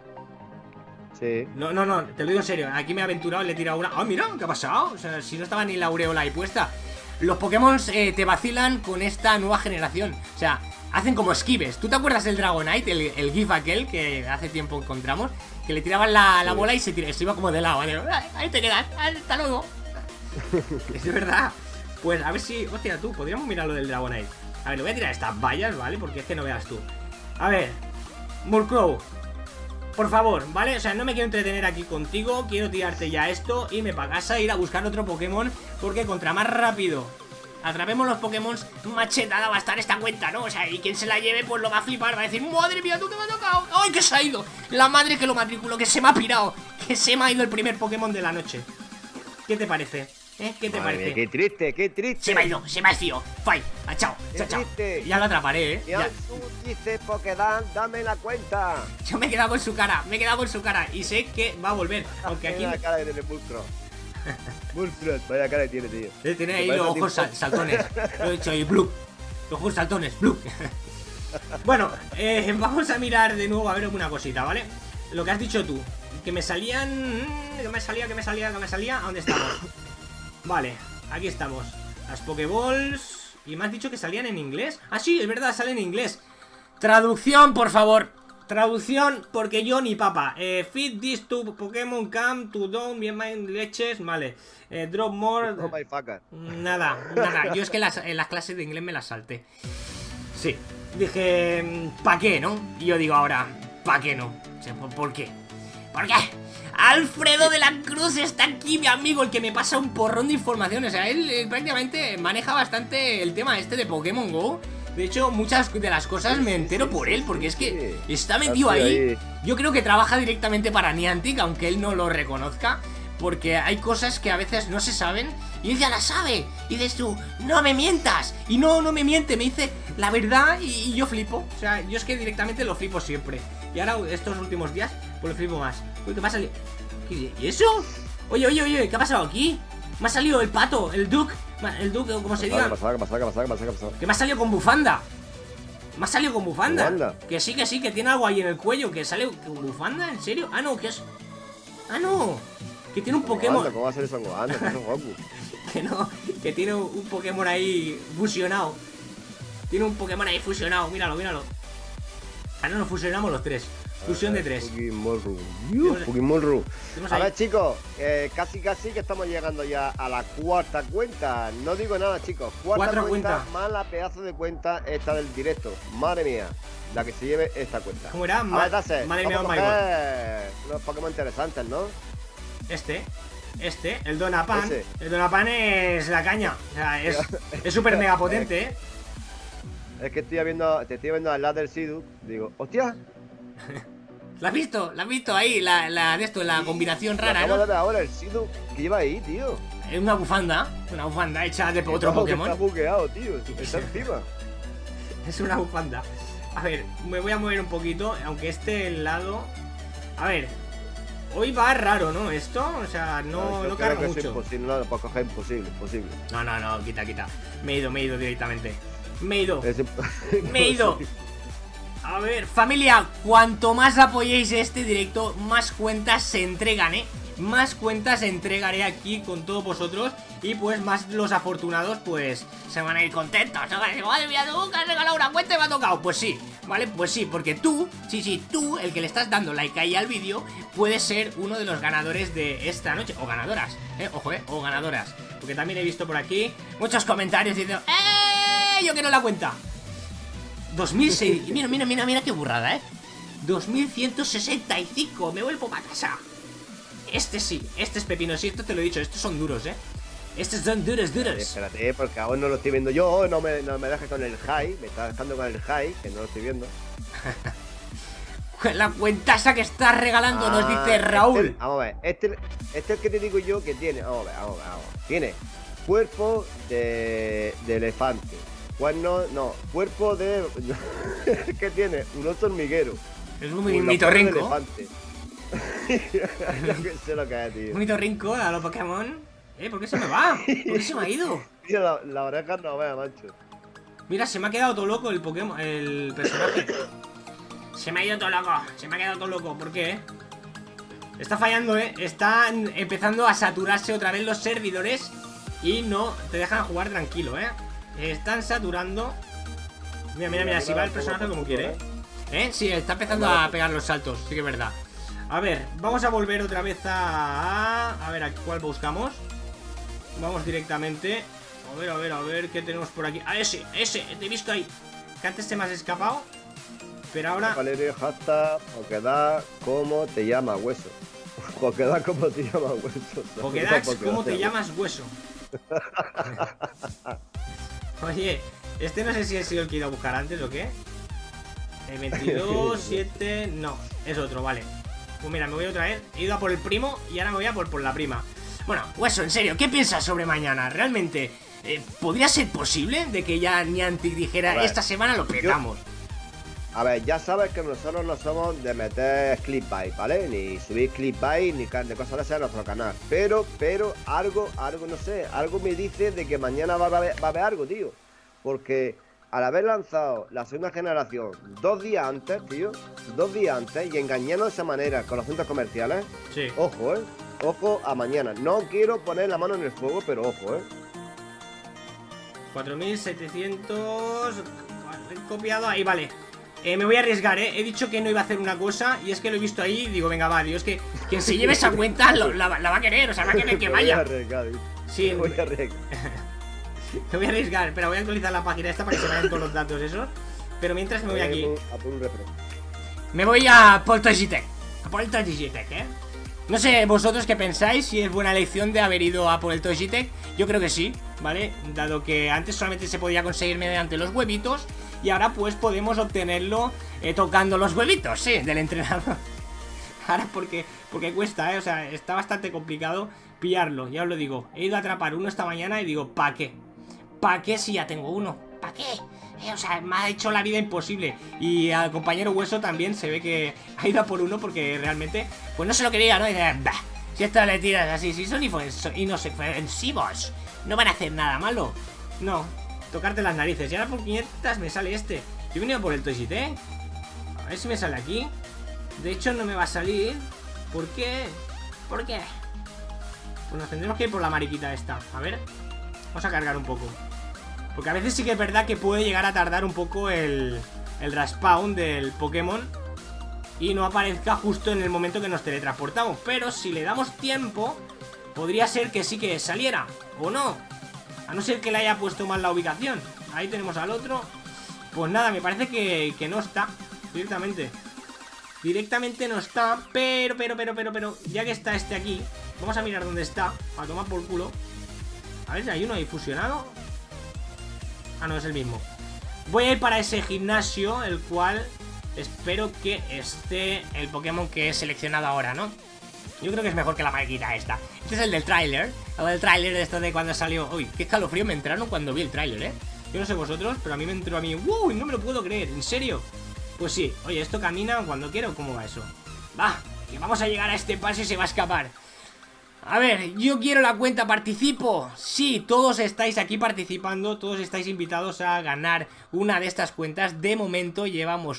Sí. No, no, no, te lo digo en serio. Aquí me he aventurado y le he tirado una. ¡Ah, mira! ¿Qué ha pasado? O sea, si no estaba ni la aureola ahí puesta. Los Pokémon eh, te vacilan con esta nueva generación. O sea, hacen como esquives. ¿Tú te acuerdas del Dragonite? El, el GIF aquel que hace tiempo encontramos. Que le tiraban la, la Sí. bola y se, tira, se iba como de lado. ¿Vale? Ahí te quedas. Hasta luego. Es de verdad. Pues a ver si... Hostia, tú, podríamos mirar lo del Dragonite. A ver, le voy a tirar estas vallas, ¿vale? Porque es que no veas tú. A ver. Murkrow, por favor, ¿vale? O sea, no me quiero entretener aquí contigo. Quiero tirarte ya esto, irme para casa, ir a buscar otro Pokémon. Porque contra más rápido atrapemos los Pokémon, más chetada va a estar esta cuenta, ¿no? O sea, y quien se la lleve, pues lo va a flipar. Va a decir, madre mía, ¿tú qué me ha tocado? ¡Ay, que se ha ido! La madre que lo matriculó, que se me ha pirado. Que se me ha ido el primer Pokémon de la noche. ¿Qué te parece? ¿Eh? ¿Qué te Madre parece? mía, qué triste, qué triste. Se me ha ido, se me ha ido. Fine, ah, chao, Qué chao, chao. triste. Ya lo atraparé, ¿eh? Y Ya. tú dices Pokédan, dame la cuenta. Yo me he quedado con su cara, me he quedado con su cara. Y sé que va a volver. Aunque aquí... Mira la cara que tiene Bultro. Bultro, vaya cara que tiene, tío. Eh, tiene Me ahí parece los un ojos tipo- sal- saltones. Lo he dicho ahí, blue. Los ojos saltones, blue. Bueno, eh, vamos a mirar de nuevo a ver una cosita, ¿vale? Lo que has dicho tú. Que me salían... mm, Que me salía, que me salía, que me salía. ¿A dónde estamos? Vale, aquí estamos. Las Pokéballs. Y me has dicho que salían en inglés. Ah, sí, es verdad, salen en inglés. Traducción, por favor. Traducción, porque yo ni papa. eh, Feed this to Pokémon Camp to down bien mind leches. Vale. Eh, drop more. Oh my fucker. Nada, nada. Yo es que las, en las clases de inglés me las salté. Sí. Dije, ¿pa' qué, no? Y yo digo ahora, ¿pa' qué no? O sea, ¿por, por qué? ¿Por qué? Alfredo de la Cruz está aquí, mi amigo, el que me pasa un porrón de información. O sea, él, él prácticamente maneja bastante el tema este de Pokémon GO. De hecho, muchas de las cosas me entero por él, porque es que está metido ahí. Yo creo que trabaja directamente para Niantic, aunque él no lo reconozca. Porque hay cosas que a veces no se saben y él ya las sabe. Y dices tú, no me mientas. Y no, no me miente, me dice la verdad y, y yo flipo. O sea, yo es que directamente lo flipo siempre. Y ahora estos últimos días, pues lo flipo más. Uy, ¿qué me ha salido? ¿Qué- ¿Y eso? Oye, oye, oye, ¿qué ha pasado aquí? Me ha salido el pato, el Duke. El Duke, o como se ¿Qué diga. pasa? ¿Qué pasa? ¿Qué pasa? ¿Qué pasa? ¿Qué pasa? Que me ha salido con bufanda. Me ha salido con bufanda. ¿Bufanda? Que sí, que sí, que tiene algo ahí en el cuello. Que sale con bufanda, ¿en serio? Ah, no, que es... Ah, no. Que tiene un Pokémon. ¿Cómo va a ser eso? Anda, que eso es Goku. Que no, que tiene un Pokémon ahí fusionado. Tiene un Pokémon ahí fusionado, míralo, míralo. Ah, no, nos fusionamos los tres. Fusión de tres. Pokémon Ru. Tenemos- Pokémon Ru. tenemos A ahí- ver, chicos, eh, casi casi que estamos llegando ya a la cuarta cuenta. No digo nada, chicos. Cuarta Cuatro cuenta, cuentas. más la pedazo de cuenta esta del directo. Madre mía, la que se lleve esta cuenta. ¿Cómo era? A Ma- ver, Dase, Madre mía, vamos oh a my god. coger unos Pokémon interesantes, ¿no? Este, este, el Donapan. Ese. El Donapan es la caña. O sea, es es súper mega potente, ¿eh? Es que estoy viendo, te estoy viendo al lado del Psyduck. Digo, hostia. ¿La has visto? ¿La has visto ahí? La, la de esto, la combinación Lo rara, acabo de ¿no? ver ahora el Psyduck que lleva ahí, tío. Es una bufanda. Una bufanda hecha de otro Ojo, que Pokémon. está bugueado, tío. Está encima. Es una bufanda. A ver, me voy a mover un poquito, aunque este lado... A ver, hoy va raro, ¿no? Esto, o sea, no, yo no creo carga que es mucho. imposible, no, lo puedo coger imposible, imposible. No, no, no, quita, quita. Me he ido, me he ido directamente. Me he ido, Es imp- me he ido. A ver, familia, cuanto más apoyéis este directo, más cuentas se entregan, ¿eh? más cuentas entregaré aquí con todos vosotros. Y pues más los afortunados pues se van a ir contentos. Se van a decir, madre mía, tú que has regalado una cuenta y me ha tocado. Pues sí, ¿vale? Pues sí, porque tú, sí, sí, tú, el que le estás dando like ahí al vídeo, puedes ser uno de los ganadores de esta noche. O ganadoras, eh, ojo, eh, o ganadoras. Porque también he visto por aquí muchos comentarios diciendo, ¡eh! Yo quiero la cuenta. dos mil seis, mira, mira, mira, mira qué burrada, eh. dos mil ciento sesenta y cinco, me vuelvo para casa. Este sí, este es pepino, sí, esto te lo he dicho, estos son duros, eh. Estos son duros, duros. Espérate, porque aún no lo estoy viendo yo, no me, no me dejes con el high, me está dejando con el high, que no lo estoy viendo. La cuentaza que estás regalando, ah, nos dice este, Raúl. Vamos a ver, este, este es el que te digo yo que tiene, vamos a ver, vamos a ver, vamos a ver. Tiene cuerpo de, de elefante, cuernos, no, cuerpo de... ¿Qué tiene? Un oso hormiguero. Es un mitorrinco. elefante. Yo que sé lo que es, tío. Un mitorrinco a los Pokémon. Eh, ¿por qué se me va? ¿Por qué se me ha ido? Mira, la, la oreja no vea, macho. Mira, se me ha quedado todo loco el Pokémon, el personaje. Se me ha ido todo loco, se me ha quedado todo loco. ¿Por qué? Está fallando, eh. Están empezando a saturarse otra vez los servidores y no te dejan jugar tranquilo, eh. Están saturando. Mira, mira, mira, si va el personaje como quiere. ¿Eh? Sí, está empezando a pegar los saltos, sí que es verdad. A ver, vamos a volver otra vez a... A ver, ¿a cuál buscamos? Vamos directamente. A ver, a ver, a ver, ¿qué tenemos por aquí? ¡Ah, ese! ¡Ese! Te he visto ahí. Que antes te me has escapado. Pero ahora... Valeria, hashtag, Pokéda, ¿cómo te llamas, hueso? Pokéda, ¿cómo te llamas, hueso? Pokédax, ¿cómo te llamas, hueso? Oye, este no sé si he sido el que he ido a buscar antes o qué. El veintidós, siete... No, es otro, vale. Pues mira, me voy otra vez. He ido a por el primo y ahora me voy a por, por la prima. Bueno, Hueso, en serio, ¿qué piensas sobre mañana? ¿Realmente eh, podría ser posible de que ya Niantic dijera ver, esta semana lo petamos? Yo, a ver, ya sabes que nosotros no somos de meter clickbait, ¿vale? Ni subir clickbait, ni de cosas de esas en nuestro canal. Pero, pero, algo, algo, no sé, algo me dice de que mañana va a haber, va a haber algo, tío. Porque al haber lanzado la segunda generación dos días antes, tío, dos días antes, y engañarnos de esa manera con los centros comerciales, sí. Ojo, eh. Ojo a mañana. No quiero poner la mano en el fuego, pero ojo, eh. cuatro mil setecientos... He copiado ahí, vale. Eh, me voy a arriesgar, eh. He dicho que no iba a hacer una cosa y es que lo he visto ahí y digo, venga, va, Dios, que quien se lleve esa cuenta lo, la, la va a querer, o sea, va a querer que vaya. Me voy a arriesgar, sí, me voy a arriesgar. Me voy a arriesgar, pero voy a actualizar la página esta para que se vayan todos los datos esos. Pero mientras me voy aquí. A por un repro. Me voy a Poltogitech. A por el Togitech, eh. No sé vosotros qué pensáis, si es buena elección de haber ido a por el Togitech. Yo creo que sí, ¿vale? Dado que antes solamente se podía conseguir mediante los huevitos y ahora pues podemos obtenerlo eh, tocando los huevitos, sí, del entrenador. Ahora porque, porque cuesta, ¿eh? O sea, está bastante complicado pillarlo, ya os lo digo. He ido a atrapar uno esta mañana y digo, ¿pa' qué? ¿Pa' qué si ya tengo uno? ¿Pa' qué? Eh, o sea, me ha hecho la vida imposible. Y al compañero Hueso también se ve que ha ido a por uno porque realmente, pues no se lo quería, ¿no? Y dice, bah, si esto le tiras así, si son inofensivos, no van a hacer nada malo. No, tocarte las narices. Y ahora por quinientas me sale este. Yo he venido por el Togitech. A ver si me sale aquí. De hecho no me va a salir. ¿Por qué? ¿Por qué? Pues nos tendremos que ir por la mariquita esta. A ver, vamos a cargar un poco. Porque a veces sí que es verdad que puede llegar a tardar un poco el, el respawn del Pokémon y no aparezca justo en el momento que nos teletransportamos. Pero si le damos tiempo, podría ser que sí que saliera, o no. A no ser que le haya puesto mal la ubicación. Ahí tenemos al otro. Pues nada, me parece que, que no está directamente. Directamente no está, pero, pero, pero, pero, pero ya que está este aquí, vamos a mirar dónde está, a tomar por culo. A ver si hay uno ahí fusionado. Ah, no, es el mismo. Voy a ir para ese gimnasio, el cual espero que esté el Pokémon que he seleccionado ahora, ¿no? Yo creo que es mejor que la mariquita esta. Este es el del tráiler, el del tráiler de esto de cuando salió. Uy, qué escalofrío me entraron cuando vi el tráiler, ¿eh? Yo no sé vosotros, pero a mí me entró a mí. ¡Wow! No me lo puedo creer, ¿en serio? Pues sí, oye, esto camina cuando quiero. ¿Cómo va eso? Va, que vamos a llegar a este paso y se va a escapar. A ver, yo quiero la cuenta, participo. Sí, todos estáis aquí participando, todos estáis invitados a ganar una de estas cuentas. De momento llevamos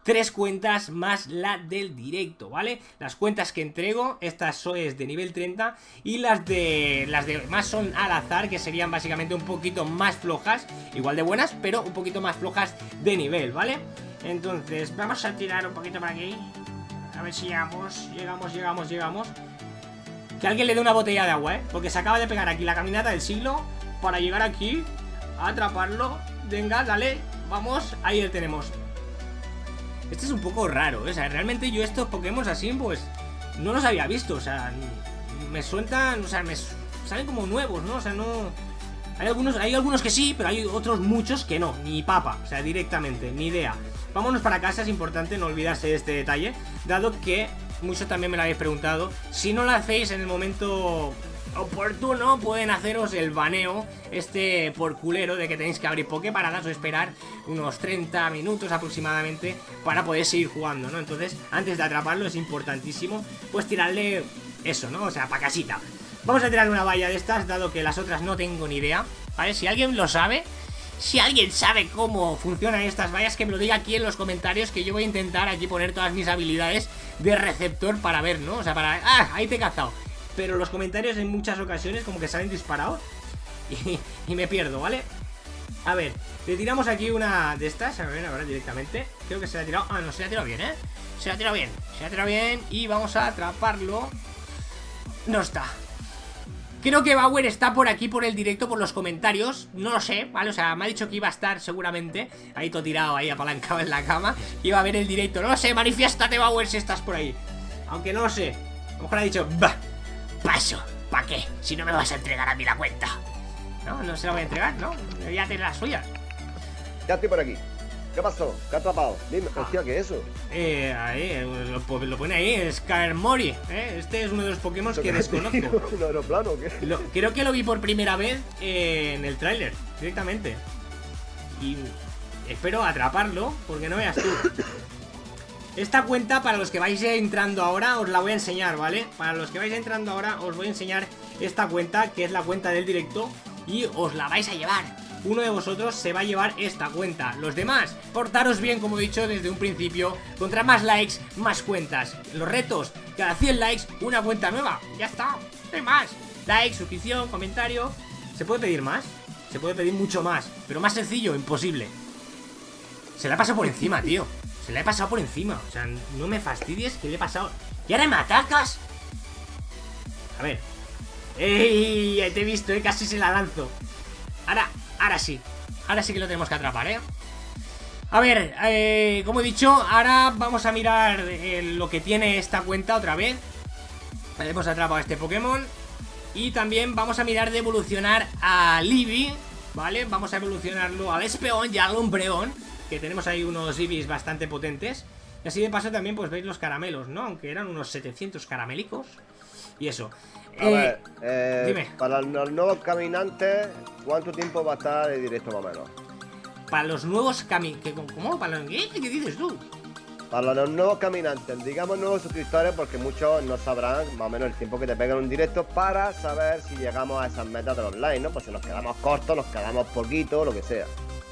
tres cuentas más la del directo, ¿vale? Las cuentas que entrego, estas son de nivel treinta, y las de las de más son al azar, que serían básicamente un poquito más flojas, igual de buenas, pero un poquito más flojas de nivel, ¿vale? Entonces, vamos a tirar un poquito por aquí. A ver si llegamos, llegamos, llegamos, llegamos. Que alguien le dé una botella de agua, ¿eh? Porque se acaba de pegar aquí la caminata del siglo para llegar aquí a atraparlo. Venga, dale, vamos, ahí le tenemos. Este es un poco raro, ¿eh? O sea, realmente yo estos Pokémon así, pues, no los había visto. O sea, me sueltan, o sea, me salen como nuevos, ¿no? O sea, no... Hay algunos, hay algunos que sí, pero hay otros muchos que no, ni papa, o sea, directamente, ni idea. Vámonos para casa, es importante no olvidarse de este detalle, dado que muchos también me lo habéis preguntado. Si no lo hacéis en el momento oportuno, pueden haceros el baneo este por culero de que tenéis que abrir Poképaradas o esperar unos treinta minutos aproximadamente para poder seguir jugando, ¿no? Entonces, antes de atraparlo es importantísimo pues tirarle eso, ¿no? O sea, pa' casita. Vamos a tirarle una valla de estas, dado que las otras no tengo ni idea, ¿vale? Si alguien lo sabe, si alguien sabe cómo funcionan estas vallas, que me lo diga aquí en los comentarios, que yo voy a intentar aquí poner todas mis habilidades de receptor para ver, ¿no? O sea, para... ¡Ah! Ahí te he cazado. Pero los comentarios en muchas ocasiones como que salen disparados y, y me pierdo, ¿vale? A ver, le tiramos aquí una de estas, a ver, ahora directamente. Creo que se la ha tirado... Ah, no, se la ha tirado bien, ¿eh? Se la ha tirado bien, se la ha tirado bien y vamos a atraparlo. No está. Creo que Bauer está por aquí, por el directo, por los comentarios. No lo sé, ¿vale? O sea, me ha dicho que iba a estar seguramente ahí todo tirado, ahí apalancado en la cama. Iba a ver el directo, no lo sé, manifiéstate Bauer si estás por ahí. Aunque no lo sé, a lo mejor ha dicho, bah, paso, ¿para qué? Si no me vas a entregar a mí la cuenta. No, no se la voy a entregar, ¿no? Ya tiene las suyas. Ya estoy por aquí. ¿Qué pasó? ¿Qué ha atrapado? Dime, ah. Hostia, ¿qué es eso? Eh, ahí, lo, lo pone ahí, Skarmory, ¿eh? Este es uno de los Pokémon que desconozco. ¿Un aeroplano o qué? Lo, creo que lo vi por primera vez eh, en el tráiler, directamente. Y espero atraparlo, porque no veas tú. Esta cuenta, para los que vais entrando ahora, os la voy a enseñar, ¿vale? Para los que vais entrando ahora, os voy a enseñar esta cuenta, que es la cuenta del directo, y os la vais a llevar. Uno de vosotros se va a llevar esta cuenta. Los demás, portaros bien, como he dicho desde un principio. Contra más likes, más cuentas. Los retos, cada cien likes, una cuenta nueva. Ya está, no hay más. Like, suscripción, comentario. ¿Se puede pedir más? Se puede pedir mucho más, pero más sencillo, imposible. Se la ha pasado por encima, tío. Se la he pasado por encima. O sea, no me fastidies que le he pasado. ¿Y ahora me atacas? A ver. ¡Ey! Te he visto, ¿eh? Casi se la lanzo. Ahora... Ahora sí, ahora sí que lo tenemos que atrapar, ¿eh? A ver, eh, como he dicho, ahora vamos a mirar eh, lo que tiene esta cuenta otra vez. Hemos atrapado a este Pokémon. Y también vamos a mirar de evolucionar a Libby, ¿vale? Vamos a evolucionarlo al Espeon y al Umbreon, que tenemos ahí unos Eevees bastante potentes. Y así de paso también pues veis los caramelos, ¿no? Aunque eran unos setecientos caramélicos. Y eso. A eh, ver, eh, dime. Para los nuevos caminantes, ¿cuánto tiempo va a estar de directo más o menos? Para los nuevos caminantes... ¿Cómo? ¿Para los... ¿Qué? ¿Qué dices tú? Para los nuevos caminantes, digamos nuevos suscriptores, porque muchos no sabrán más o menos el tiempo que te pegan un directo para saber si llegamos a esas metas de los likes, ¿no? Pues si nos quedamos cortos, nos quedamos poquito, lo que sea.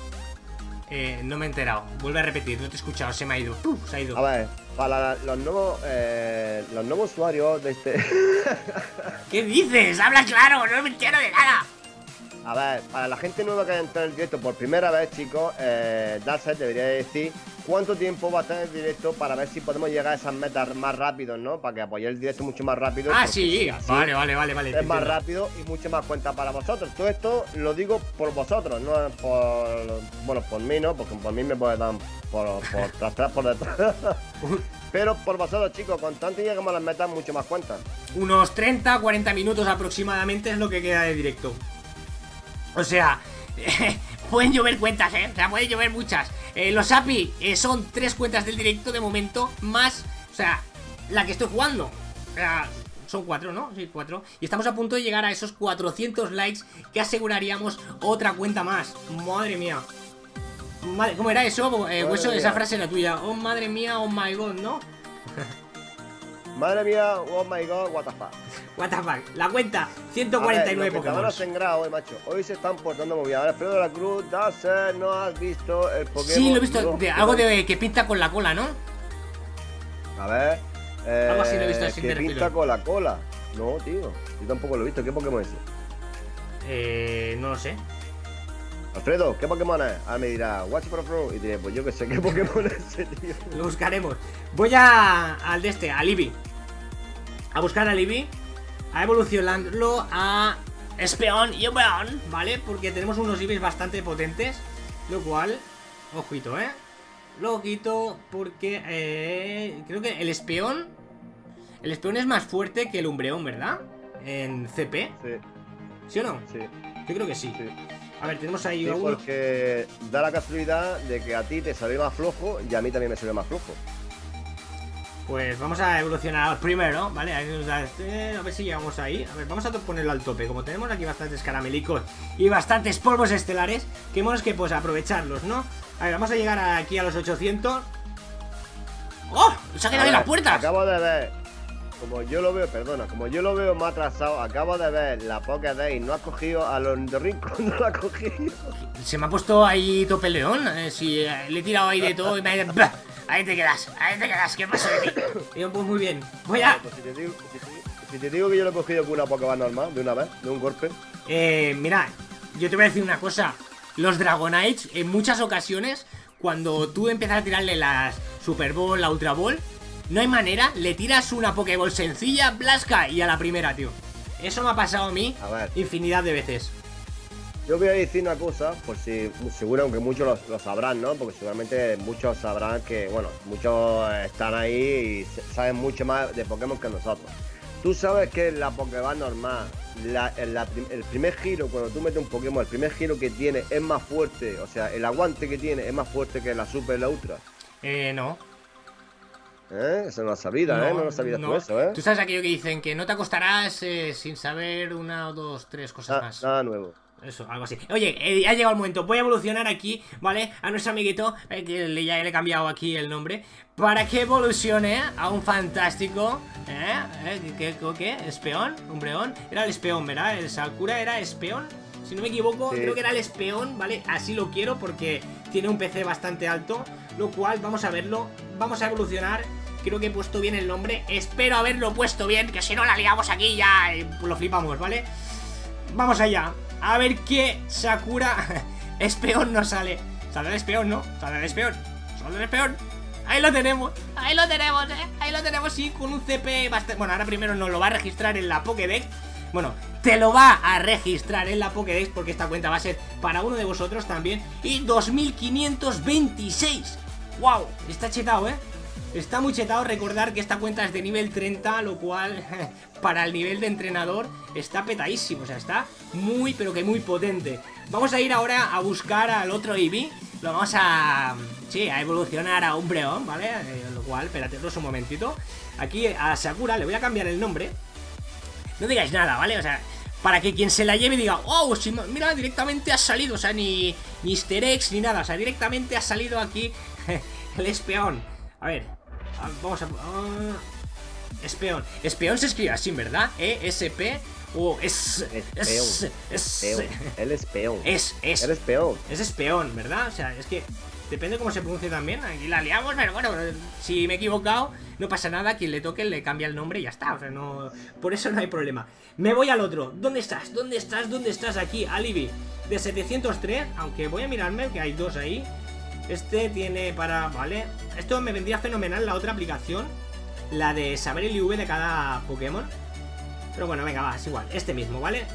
Eh, no me he enterado. Vuelve a repetir, no te he escuchado, se me ha ido. Uh, se ha ido. A ver, para los nuevos eh, los nuevos usuarios de este... ¿Qué dices? Habla claro, no me entero de nada. A ver, para la gente nueva que haya entrado en el directo por primera vez, chicos, eh, Darkseid debería decir cuánto tiempo va a estar el directo para ver si podemos llegar a esas metas más rápido, ¿no? Para que apoyéis el directo mucho más rápido. Ah, sí, así vale, vale, vale, vale. Es más rápido y mucho más cuenta para vosotros. Todo esto lo digo por vosotros, no por... Bueno, por mí, ¿no? Porque por mí me puede dar por, por tras, por detrás. Pero por vosotros, chicos, cuanto antes lleguemos a las metas, mucho más cuenta. Unos treinta, cuarenta minutos aproximadamente es lo que queda de directo. O sea, eh, pueden llover cuentas, ¿eh? O sea, pueden llover muchas. Eh, los A P I eh, son tres cuentas del directo de momento, más, o sea, la que estoy jugando. O sea, son cuatro, ¿no? Sí, cuatro. Y estamos a punto de llegar a esos cuatrocientos likes que aseguraríamos otra cuenta más. Madre mía. Madre, ¿cómo era eso? Eh, Hueso, esa frase era tuya. Oh, madre mía, oh my god, ¿no? Madre mía, oh my god, what the fuck. What the fuck. La cuenta, ciento cuarenta y nueve Pokémon. Hoy, macho. Hoy se están portando muy bien. A ver, Alfredo de la Cruz, Daser, ¿no has visto el Pokémon? Sí, lo he visto. De, algo de que pinta con la cola, ¿no? A ver. Eh, algo así lo he visto así que de pinta refilón. con la cola. No, tío. Yo tampoco lo he visto. ¿Qué Pokémon es ese? Eh, no lo sé. Alfredo, ¿qué Pokémon es? Ahora me dirá, watch for pro. Y diré, pues yo que sé qué Pokémon es ese, tío. Lo buscaremos. Voy a al de este, a Libby. A buscar a Libby. A evolucionarlo a Espeon y Umbreon, ¿vale? Porque tenemos unos Eevees bastante potentes. Lo cual, ojito, ¿eh? Lo ojito porque eh, creo que el Espeon El Espeon es más fuerte que el Umbreon, ¿verdad? En C P. Sí. ¿Sí o no? Sí. Yo creo que sí, sí. A ver, tenemos ahí Sí, a uno. porque da la casualidad de que a ti te sale más flojo y a mí también me sale más flojo. Pues vamos a evolucionar primero, ¿vale? Ahí nos da este, a ver si llegamos ahí. A ver, vamos a ponerlo al tope. Como tenemos aquí bastantes caramelicos y bastantes polvos estelares, que hemos que pues aprovecharlos, ¿no? A ver, vamos a llegar aquí a los ochocientos. ¡Oh! ¡Se ha quedado en las puertas! Acabo de ver, como yo lo veo, perdona, como yo lo veo más atrasado, acabo de ver la Pokédex y no ha cogido a los Rincos, no lo ha cogido. Se me ha puesto ahí tope león. Eh, si eh, le he tirado ahí de todo y me ha dicho, ahí te quedas, ahí te quedas, ¿qué pasa de ti? Y yo, pues muy bien, voy a... Pues si, te digo, si, te, si te digo que yo lo he cogido con una Pokéball normal, de una vez, de un golpe. Eh, mira, yo te voy a decir una cosa. Los Dragonites, en muchas ocasiones, cuando tú empiezas a tirarle las Super Ball, la Ultra Ball, no hay manera, le tiras una Pokéball sencilla, blasca, y a la primera, tío. Eso me ha pasado a mí a ver, infinidad de veces. Yo voy a decir una cosa, por si seguro que muchos lo, lo sabrán, ¿no? Porque seguramente muchos sabrán que, bueno, muchos están ahí y saben mucho más de Pokémon que nosotros. Tú sabes que la Pokéball normal, la, la, el primer giro, cuando tú metes un Pokémon, el primer giro que tiene es más fuerte, o sea, el aguante que tiene es más fuerte que la Super y la Ultra. Eh, no. ¿Eh? Eso no lo sabías, no, ¿eh? No lo sabías no. tú eso, ¿eh? Tú sabes aquello que dicen que no te acostarás eh, sin saber una o dos, tres cosas Na, más. Nada nuevo. Eso, algo así. Oye, eh, ha llegado el momento. Voy a evolucionar aquí, ¿vale? A nuestro amiguito, eh, que le, ya le he cambiado aquí el nombre, para que evolucione a un fantástico. ¿Eh? ¿Eh? ¿Qué, qué, qué? ¿Espeón? ¿Umbreón? Era el Espeón, ¿verdad? El Sakura era Espeón. Si no me equivoco, sí. Creo que era el Espeón, ¿vale? Así lo quiero porque tiene un P C bastante alto. Lo cual, vamos a verlo. Vamos a evolucionar. Creo que he puesto bien el nombre. Espero haberlo puesto bien, que si no la liamos aquí ya y lo flipamos, ¿vale? Vamos allá. A ver qué Sakura Espeón nos sale. Sale el Espeón, ¿no? Sale el Espeón. Sale el Espeón. Ahí lo tenemos. Ahí lo tenemos, ¿eh? Ahí lo tenemos, sí, con un C P bastante... Bueno, ahora primero nos lo va a registrar en la Pokédex. Bueno, te lo va a registrar en la Pokédex porque esta cuenta va a ser para uno de vosotros también. Y dos mil quinientos veintiséis. ¡Wow! Está chetado, ¿eh? Está muy chetado. Recordar que esta cuenta es de nivel treinta, lo cual para el nivel de entrenador está petadísimo. O sea, está muy, pero que muy potente. Vamos a ir ahora a buscar al otro Eevee. Lo vamos a... Sí, a evolucionar a Umbreon, ¿vale? Eh, lo cual, espérate un momentito. Aquí a Sakura le voy a cambiar el nombre. No digáis nada, ¿vale? O sea, para que quien se la lleve diga, oh, si, mira, directamente ha salido. O sea, ni, ni easter eggs ni nada. O sea, directamente ha salido aquí el Espeón. A ver, vamos a... Uh, Espeón. Espeón se escribe así, ¿verdad? E S P o es... Es... Es... El Espeón. Es... Es... El Espeón. Es Espeón, ¿verdad? O sea, es que... Depende cómo se pronuncie también. Aquí la liamos, pero bueno, si me he equivocado, no pasa nada. Quien le toque le cambia el nombre y ya está. O sea, no... Por eso no hay problema. Me voy al otro. ¿Dónde estás? ¿Dónde estás? ¿Dónde estás? Aquí, Alibi. De setecientos tres. Aunque voy a mirarme que hay dos ahí. Este tiene para... Vale. Esto me vendría fenomenal la otra aplicación. La de saber el I V de cada Pokémon. Pero bueno, venga, va, es igual. Este mismo, ¿vale?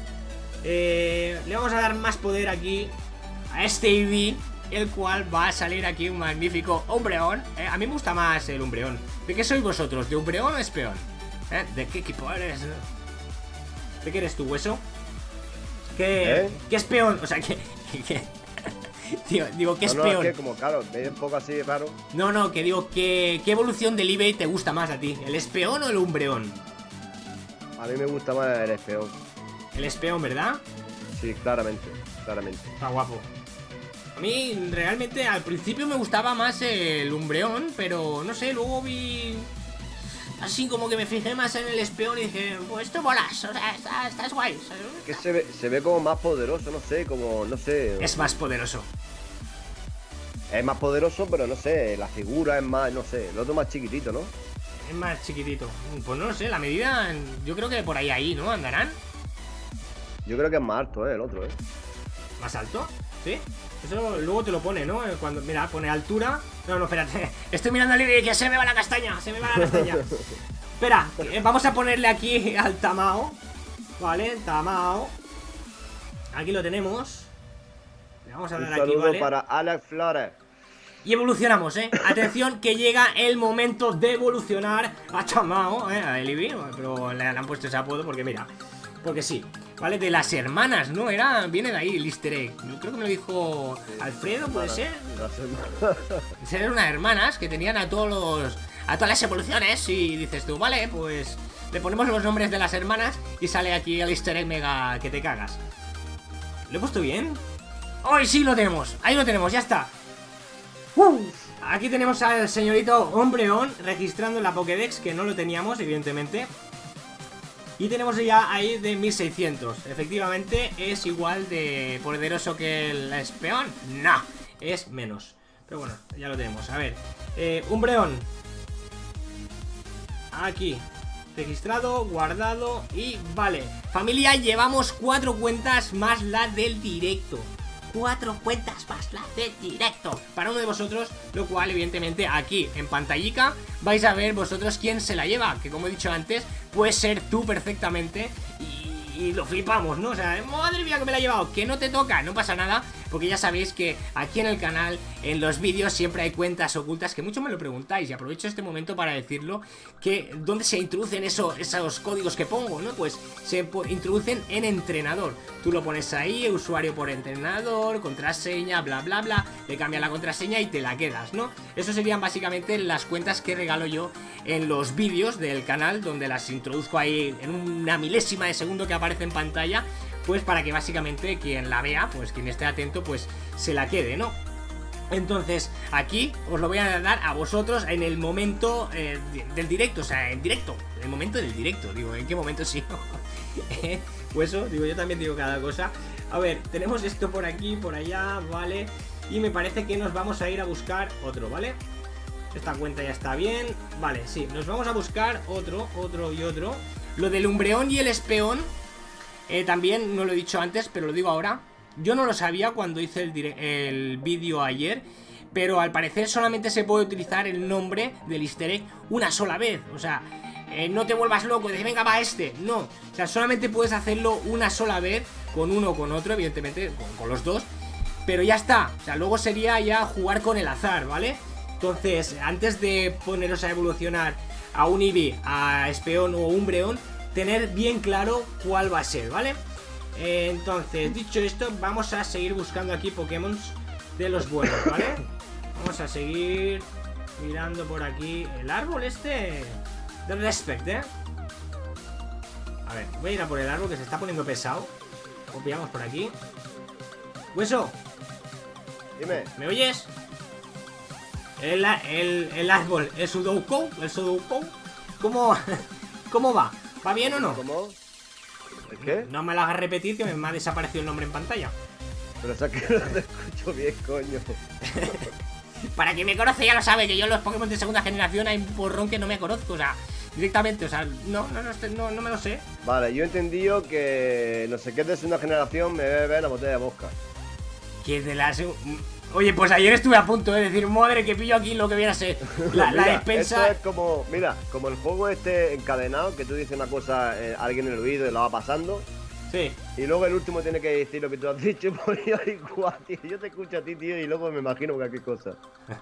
Eh, le vamos a dar más poder aquí a este Eevee, el cual va a salir aquí un magnífico Umbreon. eh, A mí me gusta más el Umbreon. ¿De qué sois vosotros? ¿De Umbreon o Espeón? ¿Eh? ¿De qué equipo eres? ¿De qué eres tú, hueso? ¿Qué, ¿Eh? ¿Qué Espeón? O sea, ¿qué, qué, qué? Tío, digo, ¿qué no, Espeón? No, es que como, claro, veis un poco así raro. No, no, que digo, ¿qué, qué evolución del Eevee te gusta más a ti? ¿El Espeón o el Umbreon? A mí me gusta más el Espeón. El Espeón, ¿verdad? Sí, claramente, claramente. Está guapo. A mí realmente al principio me gustaba más el Umbreon, pero no sé, luego vi... así como que me fijé más en el espeón y dije, pues esto molas, o sea, está, estás guay. Que se ve, se ve como más poderoso, no sé, como, no sé. Es más poderoso. Es más poderoso, pero no sé, la figura es más, no sé, el otro más chiquitito, ¿no? Es más chiquitito. Pues no lo sé, la medida, yo creo que por ahí, ahí, ¿no? ¿Andarán? Yo creo que es más alto, ¿eh? El otro, ¿eh? ¿Más alto? ¿Sí? Eso luego te lo pone, ¿no? Cuando, mira, pone altura. No, no, espérate. Estoy mirando al Libby que se me va la castaña. Se me va la castaña. Espera, eh, vamos a ponerle aquí al Tamao. Vale, Tamao. Aquí lo tenemos. Le vamos a Un dar aquí, saludo ¿vale? para Alex Flores. Y evolucionamos, ¿eh? Atención que llega el momento de evolucionar a Tamao, ¿eh? A Libby. Pero le, le han puesto ese apodo porque, mira, porque sí. ¿Vale? De las hermanas, ¿no? Era, viene de ahí el easter egg. Yo creo que me lo dijo Alfredo, ¿puede ser? Ser unas hermanas que tenían a todos los... a todas las evoluciones. Y dices tú, vale, pues le ponemos los nombres de las hermanas y sale aquí el easter egg mega que te cagas. ¿Lo he puesto bien? ¡Hoy sí lo tenemos! Ahí lo tenemos, ya está. ¡Uh! Aquí tenemos al señorito Hombreón registrando en la Pokédex, que no lo teníamos, evidentemente. Y tenemos ya ahí de mil seiscientos. Efectivamente, ¿es igual de poderoso que el espeón? No, es menos. Pero bueno, ya lo tenemos. A ver, eh, Umbreon. Aquí, registrado, guardado y vale. Familia, llevamos cuatro cuentas más la del directo. Cuatro cuentas más la del directo para uno de vosotros, lo cual evidentemente aquí en pantallica vais a ver vosotros quién se la lleva, que como he dicho antes, puede ser tú perfectamente y, y lo flipamos, ¿no? O sea, madre mía que me la he llevado, que no te toca, no pasa nada, porque ya sabéis que aquí en el canal, en los vídeos siempre hay cuentas ocultas, que mucho me lo preguntáis y aprovecho este momento para decirlo, que ¿dónde se introducen eso, esos códigos que pongo, no? Pues se introducen en entrenador. Tú lo pones ahí, usuario por entrenador, contraseña, bla bla bla, le cambias la contraseña y te la quedas, ¿no? Eso serían básicamente las cuentas que regalo yo en los vídeos del canal, donde las introduzco ahí en una milésima de segundo que aparece en pantalla, pues para que básicamente quien la vea, pues quien esté atento, pues se la quede, ¿no? Entonces, aquí os lo voy a dar a vosotros en el momento eh, del directo, o sea, en directo, en el momento del directo, digo, ¿en qué momento sí? Pues eso, digo, yo también digo cada cosa. A ver, tenemos esto por aquí, por allá, ¿vale? Y me parece que nos vamos a ir a buscar otro, ¿vale? Esta cuenta ya está bien, vale, sí, nos vamos a buscar otro, otro y otro. Lo del Umbreón y el espeón, eh, también no lo he dicho antes, pero lo digo ahora. Yo no lo sabía cuando hice el, el vídeo ayer, pero al parecer solamente se puede utilizar el nombre del easter egg una sola vez. O sea, eh, no te vuelvas loco y dices, venga, va este. No, o sea, solamente puedes hacerlo una sola vez con uno o con otro, evidentemente, con, con los dos. Pero ya está, o sea, luego sería ya jugar con el azar, ¿vale? Entonces, antes de poneros a evolucionar a un Eevee, a espeón o Umbreon, tener bien claro cuál va a ser, ¿vale? Entonces, dicho esto, vamos a seguir buscando aquí Pokémon de los buenos, ¿vale? Vamos a seguir mirando por aquí el árbol este de Respect, ¿eh? A ver, voy a ir a por el árbol que se está poniendo pesado. Copiamos por aquí. Hueso. Dime. ¿Me oyes? El, el, el árbol, el Sudoku, el Sudoku. ¿Cómo, ¿Cómo va? ¿Va bien o no? ¿Cómo? ¿Qué? No me lo hagas repetir que me ha desaparecido el nombre en pantalla. Pero o sea que no te escucho bien, coño. Para quien me conoce ya lo sabe, que yo en los Pokémon de segunda generación hay un porrón que no me conozco, o sea, directamente, o sea, no, no, no, no, no me lo sé. Vale, yo he entendido que no sé qué es de segunda generación me debe beber la botella de vodka. Que de la... Oye, pues ayer estuve a punto de decir, madre, que pillo aquí lo que viene a ser la, Mira, la despensa. Esto es como, mira, como el juego este encadenado, que tú dices una cosa eh, a alguien en el oído y la va pasando. Sí. Y luego el último tiene que decir lo que tú has dicho, pues yo igual, tío. Yo te escucho a ti, tío, y luego me imagino cualquier cosa.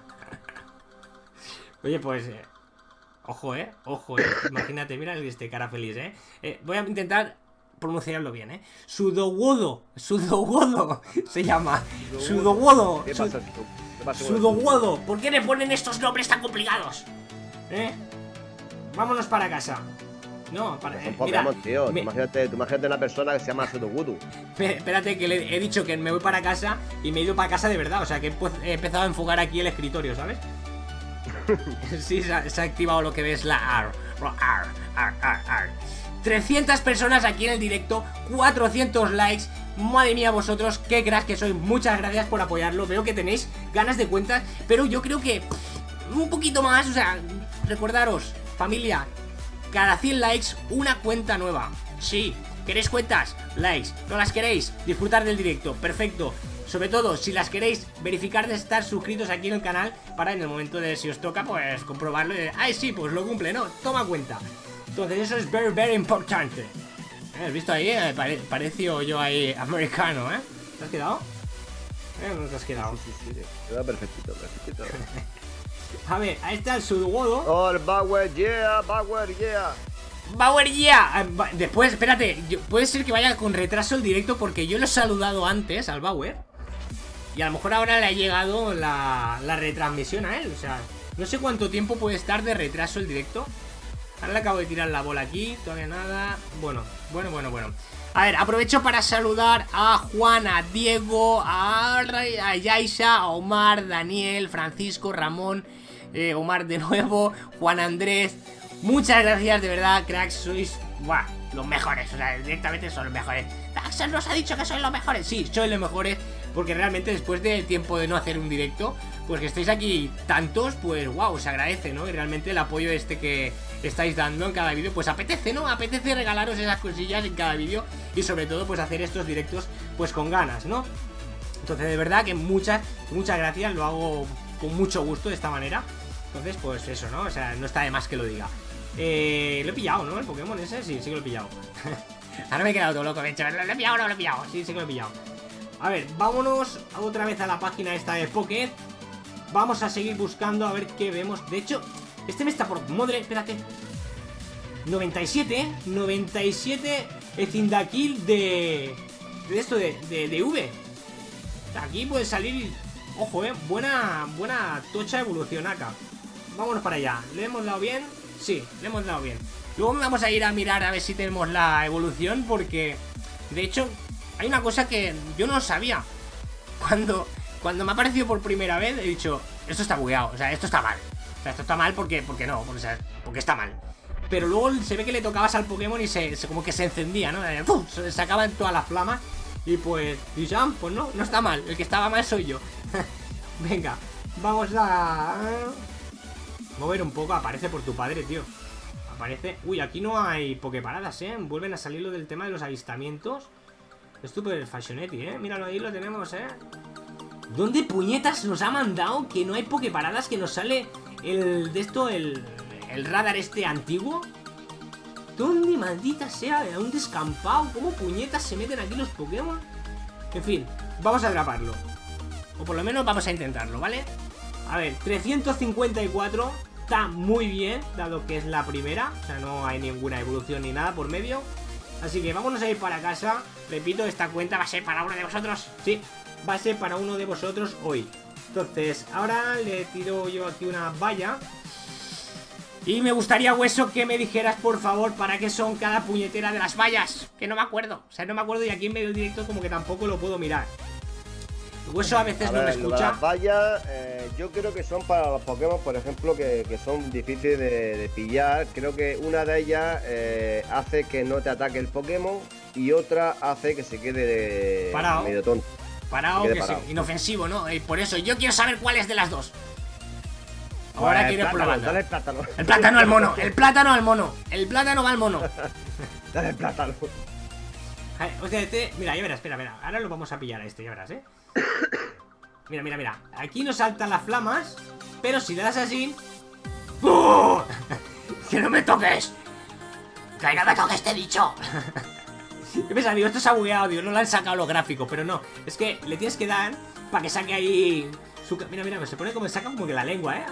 Oye, pues... Eh, ojo, eh, ojo, eh. Imagínate, mira este cara feliz, eh. eh voy a intentar pronunciarlo bien, eh. Sudowodo, Sudowodo se llama. Sudowodo. ¿Qué pasa, tío? ¿Qué pasa con el Sudowodo. ¿Por qué le ponen estos nombres tan complicados? ¿Eh? Vámonos para casa. No, para... Son Eh, Pokémon, mira, tío. me, Tú imagínate, tú imagínate una persona que se llama Sudowodo. Espérate, que le he dicho que me voy para casa y me he ido para casa de verdad. O sea, que he empezado a enfocar aquí el escritorio, ¿sabes? Sí, se ha, se ha activado lo que ves la A R. Ar, ar, ar, ar. trescientas personas aquí en el directo, cuatrocientos likes. Madre mía, vosotros, qué cracks que sois. Muchas gracias por apoyarlo. Veo que tenéis ganas de cuentas, pero yo creo que un poquito más, o sea, recordaros, familia, cada cien likes, una cuenta nueva. Sí, ¿queréis cuentas? Likes. ¿No las queréis? Disfrutar del directo. Perfecto. Sobre todo, si las queréis, verificar de estar suscritos aquí en el canal para en el momento de si os toca, pues comprobarlo y de, ay, sí, pues lo cumple, ¿no? Toma cuenta. Entonces eso es very, very importante. ¿Eh? ¿Has visto ahí? Eh, pare pareció yo ahí americano, ¿eh? ¿Te has quedado? ¿Eh? ¿No te has quedado? Sí, sí, sí. Queda perfectito, perfectito. A ver, ahí está el Sudwodo. Oh, el Bauer, yeah, Bauer, yeah. Bauer, yeah. Después, espérate, yo, puede ser que vaya con retraso el directo porque yo lo he saludado antes al Bauer. Y a lo mejor ahora le ha llegado la, la retransmisión a él. O sea, no sé cuánto tiempo puede estar de retraso el directo. Ahora le acabo de tirar la bola aquí, todavía nada. Bueno, bueno, bueno, bueno. A ver, aprovecho para saludar a Juan, a Diego, a, a Yaisa, a Omar, Daniel, Francisco, Ramón, eh, Omar de nuevo, Juan Andrés. Muchas gracias, de verdad, cracks, sois ¡buah! Los mejores, o sea, directamente son los mejores. Axel nos ha dicho que sois los mejores. Sí, sois los mejores, porque realmente después de tiempo de no hacer un directo, pues que estéis aquí tantos, pues wow, se agradece, ¿no? Y realmente el apoyo este que estáis dando en cada vídeo, pues apetece, ¿no? Apetece regalaros esas cosillas en cada vídeo y sobre todo pues hacer estos directos pues con ganas, ¿no? Entonces de verdad que muchas, muchas gracias, lo hago con mucho gusto de esta manera. Entonces pues eso, ¿no? O sea, no está de más que lo diga. Eh, lo he pillado, ¿no? El Pokémon ese, sí, sí que lo he pillado. Ahora me he quedado todo loco, de hecho, ¿lo he pillado o no lo he pillado? Sí, sí que lo he pillado. A ver, vámonos otra vez a la página esta de Pocket. Vamos a seguir buscando a ver qué vemos. De hecho, este me está por... Madre, espérate. noventa y siete, ¿eh? noventa y siete Cyndaquil de... De esto, de, de, de V. Aquí puede salir... Ojo, eh, buena, buena tocha evolución acá. Vámonos para allá. ¿Le hemos dado bien? Sí, le hemos dado bien. Luego vamos a ir a mirar a ver si tenemos la evolución, porque de hecho hay una cosa que yo no sabía. Cuando, cuando me ha aparecido por primera vez he dicho, esto está bugueado, o sea, esto está mal. O sea, esto está mal porque, porque no, porque, o sea, porque está mal. Pero luego se ve que le tocabas al Pokémon y se, se como que se encendía, ¿no? ¡Pum! Se sacaban todas las flamas. Y pues, y ya, pues no, no está mal. El que estaba mal soy yo. Venga, vamos a mover un poco. Aparece por tu padre, tío. Aparece. Uy, aquí no hay pokeparadas, ¿eh? Vuelven a salir lo del tema de los avistamientos. Es súper fashionetti, ¿eh? Míralo ahí, lo tenemos, ¿eh? ¿Dónde puñetas nos ha mandado que no hay pokeparadas? Que nos sale el de esto, el, el radar este antiguo. ¿Dónde maldita sea? Un descampado. ¿Cómo puñetas se meten aquí los Pokémon? En fin, vamos a atraparlo. O por lo menos vamos a intentarlo, ¿vale? A ver, trescientos cincuenta y cuatro. Está muy bien, dado que es la primera. O sea, no hay ninguna evolución ni nada por medio. Así que vámonos a ir para casa. Repito, esta cuenta va a ser para uno de vosotros. Sí, va a ser para uno de vosotros hoy. Entonces, ahora le tiro yo aquí una valla. Y me gustaría, Hueso, que me dijeras, por favor, para qué son cada puñetera de las vallas. Que no me acuerdo, o sea, no me acuerdo y aquí en medio del directo como que tampoco lo puedo mirar. Hueso a veces a no ver, me escucha. Las vallas, eh, yo creo que son para los Pokémon, por ejemplo, que, que son difíciles de, de pillar. Creo que una de ellas eh, hace que no te ataque el Pokémon y otra hace que se quede de parado. Medio tonto. Parado, que parado. Es inofensivo, ¿no? Y por eso yo quiero saber cuál es de las dos. Ahora pues quiero ir probando. Dale el plátano. El plátano al mono, el plátano al mono. El plátano va al mono. Dale el plátano. Ver, o sea, este, mira, ya verás, espera, espera. Ahora lo vamos a pillar a este, ya verás, ¿eh? Mira, mira, mira. Aquí nos saltan las flamas. Pero si le das así... ¡Oh! ¡Que no me toques! ¡Que no me toques, te he dicho! Yo pensaba, digo, esto se ha bugueado, digo, no lo han sacado los gráficos. Pero no, es que le tienes que dar para que saque ahí... Su... Mira, mira, se pone como, saca como que la lengua, ¿eh?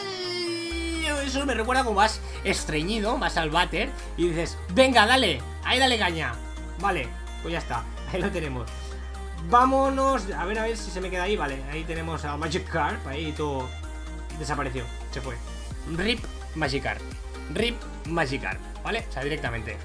Eso me recuerda como vas estreñido, vas al váter y dices, venga, dale, ahí dale caña. Vale, pues ya está, ahí lo tenemos. Vámonos, a ver, a ver si se me queda ahí. Vale, ahí tenemos a Magikarp. Ahí todo desapareció, se fue. Rip Magikarp, Rip Magikarp, ¿vale? O sea, directamente.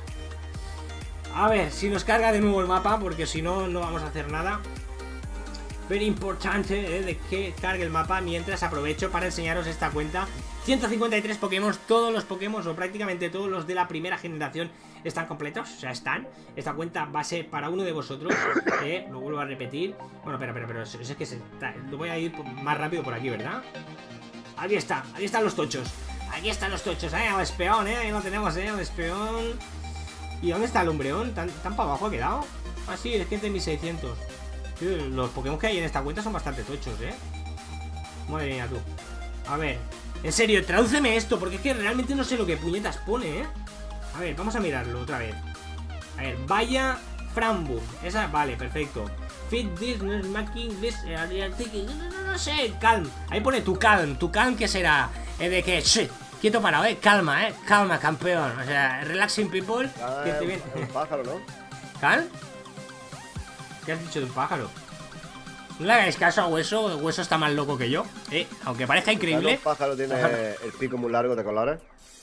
A ver, si nos carga de nuevo el mapa, porque si no, no vamos a hacer nada. Very importante, ¿eh? De que cargue el mapa. Mientras aprovecho para enseñaros esta cuenta ciento cincuenta y tres Pokémon, todos los Pokémon o prácticamente todos los de la primera generación están completos, o sea, están. Esta cuenta va a ser para uno de vosotros, eh, lo vuelvo a repetir. Bueno, espera, espera, pero es que se, lo voy a ir más rápido por aquí, ¿verdad? Aquí está, ahí están los tochos. Aquí están los tochos, eh, el espeón, eh, ahí lo tenemos, eh, el espeón. ¿Y dónde está el umbreón? ¿Tan, tan para abajo ha quedado? Ah, sí, es que es de mil seiscientos. Tío, los Pokémon que hay en esta cuenta son bastante tochos, eh. Madre mía, tú. A ver, en serio, tradúceme esto, porque es que realmente no sé lo que puñetas pone, eh. A ver, vamos a mirarlo otra vez. A ver, vaya Frambu. Esa, vale, perfecto. Fit this, no making this, no, no, no sé, calm. Ahí pone tu calm, tu calm, ¿qué será? Eh, de que, shit, quieto parado, eh, calma, eh, calma, campeón. O sea, relaxing people. Ah, que te ven. Un pájaro, ¿no? ¿Calm? ¿Qué has dicho de un pájaro? No le hagáis caso a Hueso, Hueso está más loco que yo, eh, aunque parezca increíble. ¿El pájaro tiene el pico muy largo de colores?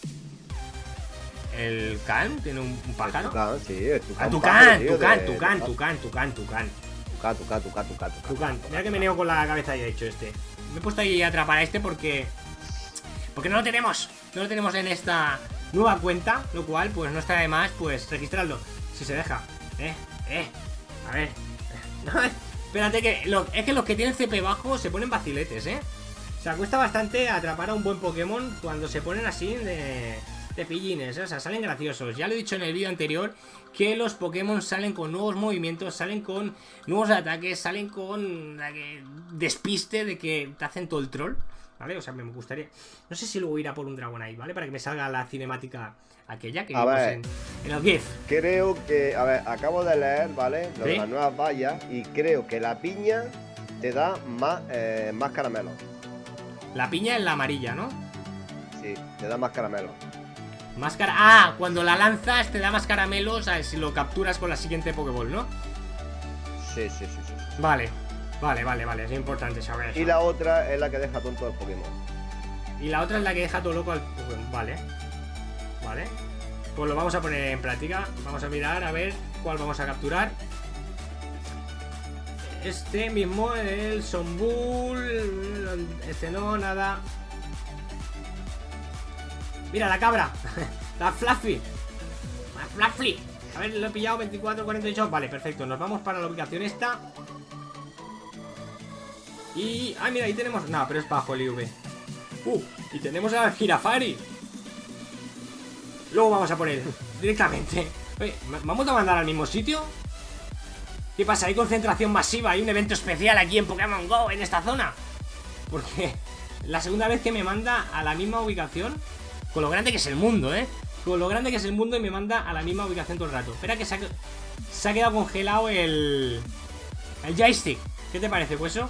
¿El Calm tiene un, un pájaro? El tucán, sí, el tucán. Ah, Tucán, Tucán, Tucán, Tucán, Tucán, Tucán. Tucán, Tucán, Tucán, Tucán, Tucán. Mira que me neo con la cabeza ya hecho este. Me he puesto ahí a atrapar a este porque... Porque no lo tenemos. No lo tenemos en esta nueva cuenta. Lo cual, pues no está de más, pues registrarlo. Si se deja. Eh, eh. A ver. No, espérate que... Lo, es que los que tienen C P bajo se ponen vaciletes, eh. O sea, cuesta bastante atrapar a un buen Pokémon cuando se ponen así de... de pillines, ¿eh? O sea, salen graciosos. Ya lo he dicho en el vídeo anterior que los Pokémon salen con nuevos movimientos, salen con nuevos ataques, salen con eh, despiste de que te hacen todo el troll, ¿vale? O sea, me gustaría... No sé si luego irá por un Dragonite, ¿vale? Para que me salga la cinemática aquella que vimos en, en el GIF. Creo que... A ver, acabo de leer, ¿vale? Lo ¿Sí? de las nuevas vallas y creo que la piña te da más, eh, más caramelos. La piña es la amarilla, ¿no? Sí, te da más caramelos. Más cara... Ah, cuando la lanzas te da más caramelos a si lo capturas con la siguiente Pokéball, ¿no? Sí, sí, sí, sí, sí. Vale, vale, vale, vale, es importante saber eso. Y la otra es la que deja tonto al Pokémon. Y la otra es la que deja todo loco al Pokémon, vale. Vale. Pues lo vamos a poner en práctica. Vamos a mirar a ver cuál vamos a capturar. Este mismo, el Sonbull. Este no, nada. Mira, la cabra. La Fluffy. La Fluffy. A ver, lo he pillado, veinticuatro, cuarenta y ocho. Vale, perfecto, nos vamos para la ubicación esta. Y... Ah, mira, ahí tenemos... No, pero es bajo el I V. Uh, y tenemos a Girafari. Luego vamos a poner directamente. Oye, ¿vamos a mandar al mismo sitio? ¿Qué pasa? ¿Hay concentración masiva? ¿Hay un evento especial aquí en Pokémon GO, en esta zona? Porque la segunda vez que me manda a la misma ubicación, con lo grande que es el mundo, ¿eh? Con lo grande que es el mundo y me manda a la misma ubicación todo el rato. Espera que se ha, se ha quedado congelado el... El joystick. ¿Qué te parece, Hueso?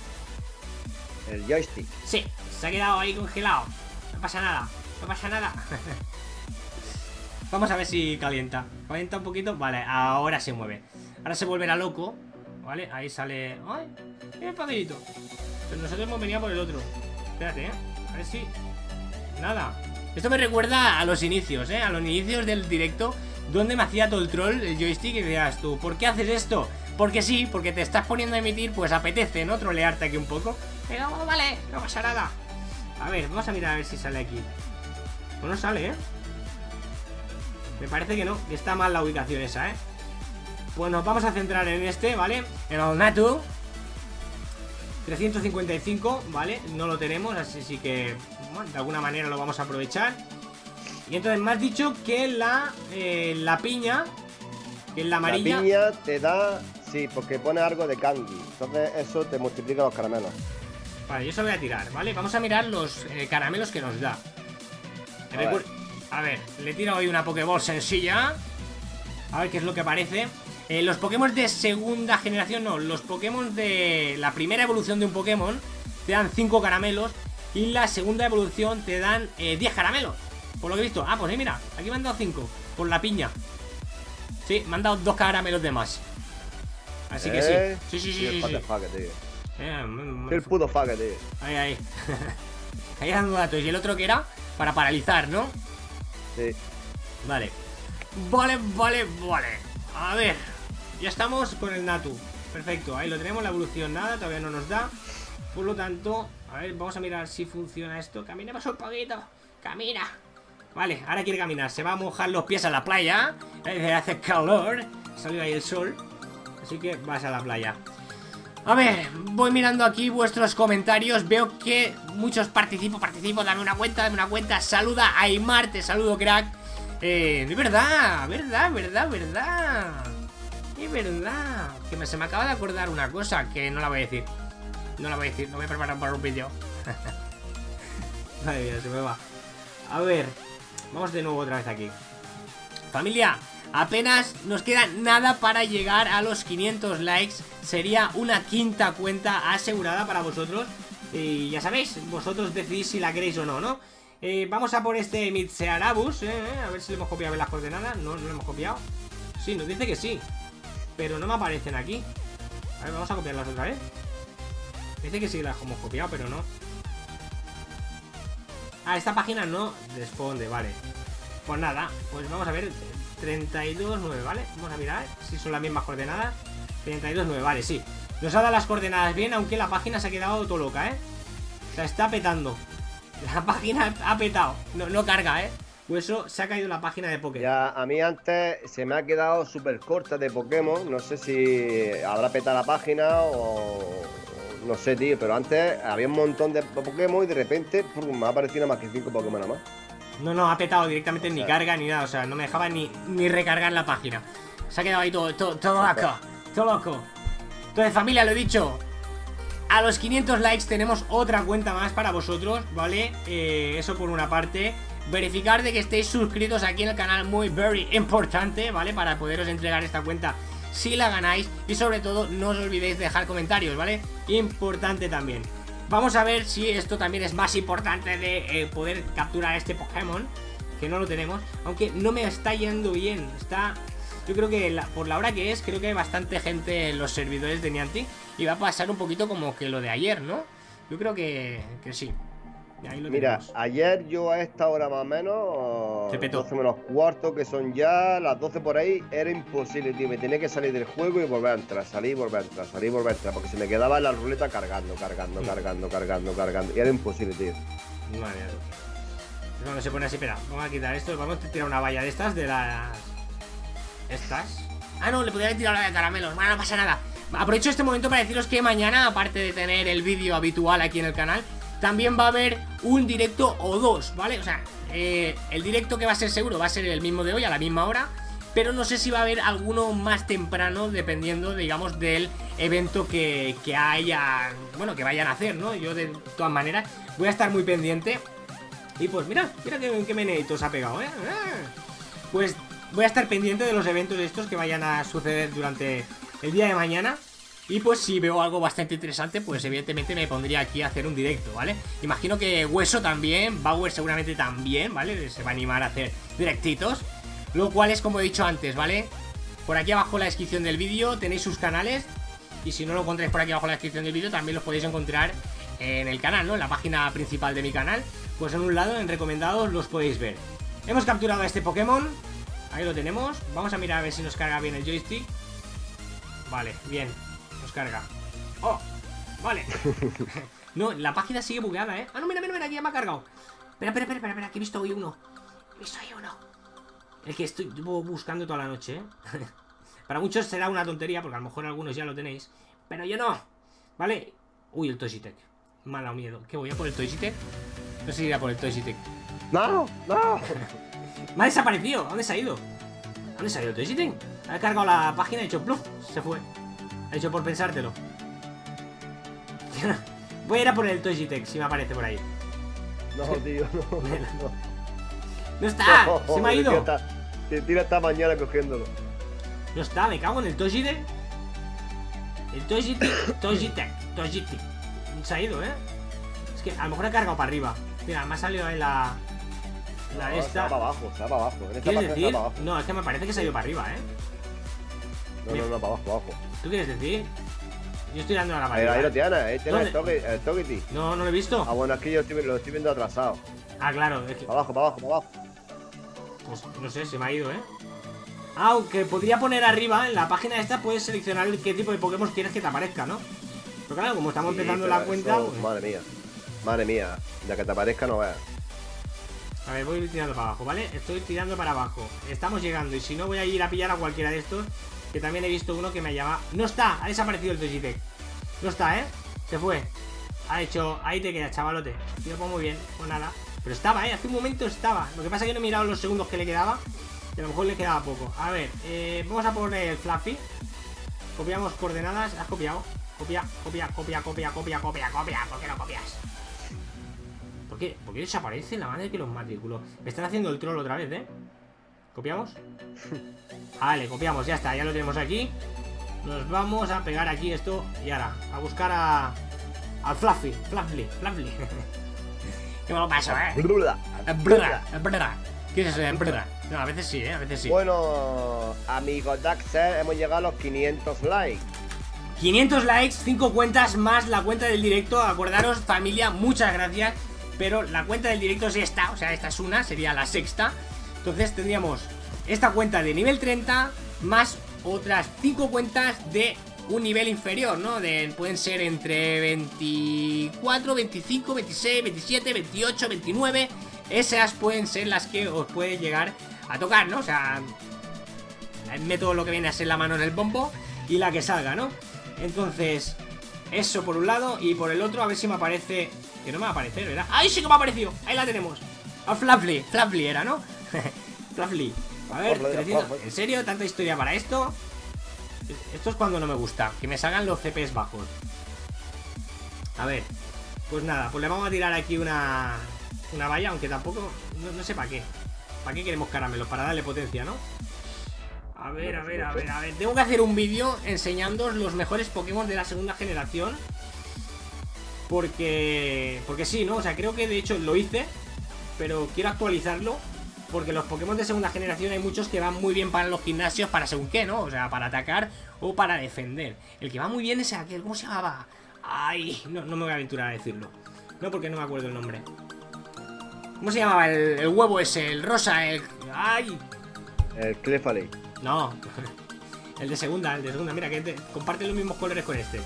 El joystick. Sí, se ha quedado ahí congelado. No pasa nada, no pasa nada. Vamos a ver si calienta. Calienta un poquito, vale, ahora se mueve. Ahora se volverá loco, ¿vale? Ahí sale... ¡Ay! ¡Qué papelito! Pero nosotros hemos venido por el otro. Espérate, ¿eh? A ver si... Nada. Esto me recuerda a los inicios, ¿eh? A los inicios del directo, donde me hacía todo el troll, el joystick, y decías tú, ¿por qué haces esto? Porque sí, porque te estás poniendo a emitir, pues apetece, ¿no? Trolearte aquí un poco. Pero vale, no pasa nada. A ver, vamos a mirar a ver si sale aquí. Pues no sale, ¿eh? Me parece que no, que está mal la ubicación esa, ¿eh? Pues nos vamos a centrar en este, ¿vale? En el Natu trescientos cincuenta y cinco, ¿vale? No lo tenemos, así que bueno, de alguna manera lo vamos a aprovechar. Y entonces me has dicho que la, eh, la piña, que es la amarilla... La piña te da... Sí, porque pone algo de candy. Entonces eso te multiplica los caramelos. Vale, yo se lo voy a tirar, ¿vale? Vamos a mirar los eh, caramelos que nos da. A ver. a ver, le tiro hoy una Pokéball sencilla. A ver qué es lo que aparece. Eh, los Pokémon de segunda generación, no, los Pokémon de la primera evolución de un Pokémon te dan cinco caramelos. Y la segunda evolución te dan eh, diez caramelos. Por lo que he visto. Ah, pues eh, mira, aquí me han dado cinco. Por la piña. Sí, me han dado dos caramelos de más. Así eh, que sí. Sí, sí, sí, sí, sí. Fuck, tío. Eh, el puto fuck, tío. Ahí, ahí. Ahí dando datos. Y el otro que era para paralizar, ¿no? Sí. Vale. Vale, vale, vale. A ver. Ya estamos con el Natu. Perfecto, ahí lo tenemos, la evolución nada, todavía no nos da. Por lo tanto, A ver, vamos a mirar si funciona esto. Caminemos un poquito. Camina. Vale, ahora quiere caminar. Se va a mojar los pies a la playa. Eh, hace calor. Salió ahí el sol. Así que vas a la playa. A ver, voy mirando aquí vuestros comentarios. Veo que muchos participo, participo. Dame una cuenta, dame una cuenta. Saluda a Aymar, te saludo, crack. Eh, es verdad, verdad, verdad, verdad. Es verdad. Que me, se me acaba de acordar una cosa que no la voy a decir. No la voy a decir, no voy a preparar para un vídeo. Madre mía, se me va. A ver, vamos de nuevo otra vez aquí. Familia, apenas nos queda nada para llegar a los quinientos likes. Sería una quinta cuenta asegurada para vosotros. Y ya sabéis, vosotros decidís si la queréis o no, ¿no? Eh, vamos a por este Mitsearabus, eh, eh, a ver si le hemos copiado las coordenadas. No, no le hemos copiado. Sí, nos dice que sí, pero no me aparecen aquí. A ver, vamos a copiarlas otra vez. Dice que sí las hemos copiado, pero no. Ah, esta página no responde, vale. Pues nada, pues vamos a ver. Treinta y dos nueve, ¿vale? Vamos a mirar si son las mismas coordenadas. Treinta y dos nueve, vale, sí. Nos ha dado las coordenadas bien, aunque la página se ha quedado todo loca, ¿eh? O sea, está petando. La página ha petado. No, no carga, ¿eh? Hueso, se ha caído la página de Pokémon. Ya, a mí antes se me ha quedado súper corta de Pokémon. No sé si habrá petado la página o... No sé, tío, pero antes había un montón de Pokémon y de repente pum, me ha aparecido nada más que cinco Pokémon nada más. No, no, ha petado directamente, o sea, ni carga ni nada. O sea, no me dejaba ni, ni recargar la página. Se ha quedado ahí todo, todo, todo loco. Todo loco. Entonces, familia, lo he dicho. A los quinientos likes tenemos otra cuenta más para vosotros, ¿vale? Eh, eso por una parte. Verificar de que estéis suscritos aquí en el canal, muy very importante, ¿vale? Para poderos entregar esta cuenta si la ganáis. Y sobre todo, no os olvidéis de dejar comentarios, ¿vale? Importante también. Vamos a ver si esto también es más importante de eh, poder capturar este Pokémon, que no lo tenemos. Aunque no me está yendo bien. Está... Yo creo que la, por la hora que es, creo que hay bastante gente en los servidores de Niantic. Y va a pasar un poquito como que lo de ayer, ¿no? Yo creo que, que sí. Ahí lo Mira, tenemos. ayer yo a esta hora más o menos, Se petó. doce menos cuarto, que son ya las doce por ahí, era imposible, tío. Me tenía que salir del juego y volver a entrar, salir y volver a entrar, salir y volver a entrar, porque se me quedaba la ruleta cargando, cargando, Mm. cargando, cargando, cargando. Y era imposible, tío. Vale. Cuando se pone así, espera, vamos a quitar esto. Vamos a tirar una valla de estas, de las... Estas. Ah, no, le podría haber tirado la de caramelos. Bueno, no pasa nada. Aprovecho este momento para deciros que mañana, aparte de tener el vídeo habitual aquí en el canal, también va a haber un directo o dos, ¿vale? O sea, eh, el directo que va a ser seguro va a ser el mismo de hoy, a la misma hora. Pero no sé si va a haber alguno más temprano, dependiendo, digamos, del evento que, que haya... Bueno, que vayan a hacer, ¿no? Yo, de todas maneras, voy a estar muy pendiente. Y pues mira, mira qué, qué meneito se ha pegado, ¿eh? Pues voy a estar pendiente de los eventos estos que vayan a suceder durante el día de mañana. Y pues si veo algo bastante interesante, pues evidentemente me pondría aquí a hacer un directo, ¿vale? Imagino que Hueso también, Bauer seguramente también, ¿vale? Se va a animar a hacer directitos. Lo cual es como he dicho antes, ¿vale? Por aquí abajo en la descripción del vídeo tenéis sus canales. Y si no lo encontráis por aquí abajo en la descripción del vídeo, también los podéis encontrar en el canal, ¿no? En la página principal de mi canal. Pues en un lado, en recomendados, los podéis ver. Hemos capturado a este Pokémon. Ahí lo tenemos. Vamos a mirar a ver si nos carga bien el joystick. Vale, bien. Nos carga. ¡Oh! Vale. No, la página sigue bugueada, ¿eh? Ah, no, mira, mira, mira, aquí ya me ha cargado. Espera, espera, espera, espera, que he visto hoy uno. He visto hoy uno. El que estoy buscando toda la noche, ¿eh? Para muchos será una tontería, porque a lo mejor algunos ya lo tenéis. Pero yo no. ¿Vale? Uy, el Togetic. Me ha dado miedo. ¿Qué voy a por el Togetic? No sé si iré a por el Togetic. ¡No! ¡No! Me ha desaparecido. ¿A dónde se ha ido? ¿A dónde se ha ido el Togetic? Ha cargado la página y ha hecho pluf. Se fue. Ha hecho por pensártelo. Voy a ir a por el Togetic, si me aparece por ahí. No, tío, no, no. No está, No, se me ha ido. Tío, está, te tira esta mañana cogiéndolo. No está, me cago en el Togetic. El Togetic, Togetic, Togetic. Se ha ido, ¿eh? Es que a lo mejor ha cargado para arriba. Mira, me ha salido ahí la... La No, esta. está para abajo, está para abajo. En esta ¿Quieres parte decir? está para abajo. No, es que me parece que se ha ido para arriba, ¿eh? No, no, no, para abajo, para abajo. ¿Tú quieres decir? Yo estoy dando a la Ahí, barriga. ahí lo tienes, ahí tienes el ¿Dónde? Toge- el Togetic. No, no lo he visto. Ah, bueno, es que yo estoy- lo estoy viendo atrasado. Ah, claro, es que... Para abajo, para abajo, para abajo. Pues no sé, se me ha ido, ¿eh? Ah, aunque podría poner arriba, en la página esta puedes seleccionar qué tipo de Pokémon quieres que te aparezca, ¿no? Pero claro, como estamos Sí, empezando pero la cuenta... eso, pues, madre mía. Madre mía, ya que te aparezca no veas. A ver, voy tirando para abajo, ¿vale? Estoy tirando para abajo. Estamos llegando y si no voy a ir a pillar a cualquiera de estos. Que también he visto uno que me llama. ¡No está! Ha desaparecido el Togitech. No está, ¿eh? Se fue. Ha hecho... Ahí te quedas, chavalote. Tío, pues muy bien, pues nada. Pero estaba, ¿eh? Hace un momento estaba. Lo que pasa es que no he mirado los segundos que le quedaba. Y a lo mejor le quedaba poco. A ver, eh, vamos a poner el Fluffy. Copiamos coordenadas. ¿Has copiado? Copia, copia, copia, copia, copia, copia, copia. ¿Por qué no copias? ¿Por qué? ¿Por qué desaparece la madre que los matriculó? Me están haciendo el troll otra vez, ¿eh? ¿Copiamos? Vale, copiamos, ya está, ya lo tenemos aquí. Nos vamos a pegar aquí esto. Y ahora, a buscar a... Al Fluffy, Fluffy, Fluffy. ¿Qué me lo paso, eh? Brra, brra. ¿Qué es eso? Brra. No, a veces sí, eh, a veces sí. Bueno, amigos Daxer, hemos llegado a los quinientos likes. quinientos likes, cinco cuentas más la cuenta del directo. Acordaros, familia, muchas gracias. Pero la cuenta del directo es esta, o sea, esta es una, sería la sexta. Entonces tendríamos esta cuenta de nivel treinta más otras cinco cuentas de un nivel inferior, ¿no? De, pueden ser entre veinticuatro, veinticinco, veintiséis, veintisiete, veintiocho, veintinueve. Esas pueden ser las que os puede llegar a tocar, ¿no? O sea, meto lo que viene a ser la mano en el bombo y la que salga, ¿no? Entonces, eso por un lado. Y por el otro, a ver si me aparece... Que no me va a aparecer, ¿verdad? ¡Ahí sí que me ha aparecido! Ahí la tenemos. A Fluffy, Fluffy era, ¿no? Fluffy. A ver, trescientos... ¿En serio? ¿Tanta historia para esto? Esto es cuando no me gusta, que me salgan los C Ps bajos. A ver, pues nada, pues le vamos a tirar aquí una Una valla, aunque tampoco, no, no sé para qué. ¿Para qué queremos caramelos? Para darle potencia, ¿no? A ver, a ver, a ver, a ver. Tengo que hacer un vídeo enseñándoos los mejores Pokémon de la segunda generación. Porque... Porque sí, ¿no? O sea, creo que de hecho lo hice, pero quiero actualizarlo. Porque los Pokémon de segunda generación hay muchos que van muy bien para los gimnasios, para según qué, ¿no? O sea, para atacar o para defender. El que va muy bien es aquel, ¿cómo se llamaba? Ay, no, no me voy a aventurar a decirlo. No, porque no me acuerdo el nombre. ¿Cómo se llamaba? El, el huevo ese, el rosa, el... ¡Ay! El Clefairy. No, el de segunda, el de segunda. Mira, que te, comparte los mismos colores con este.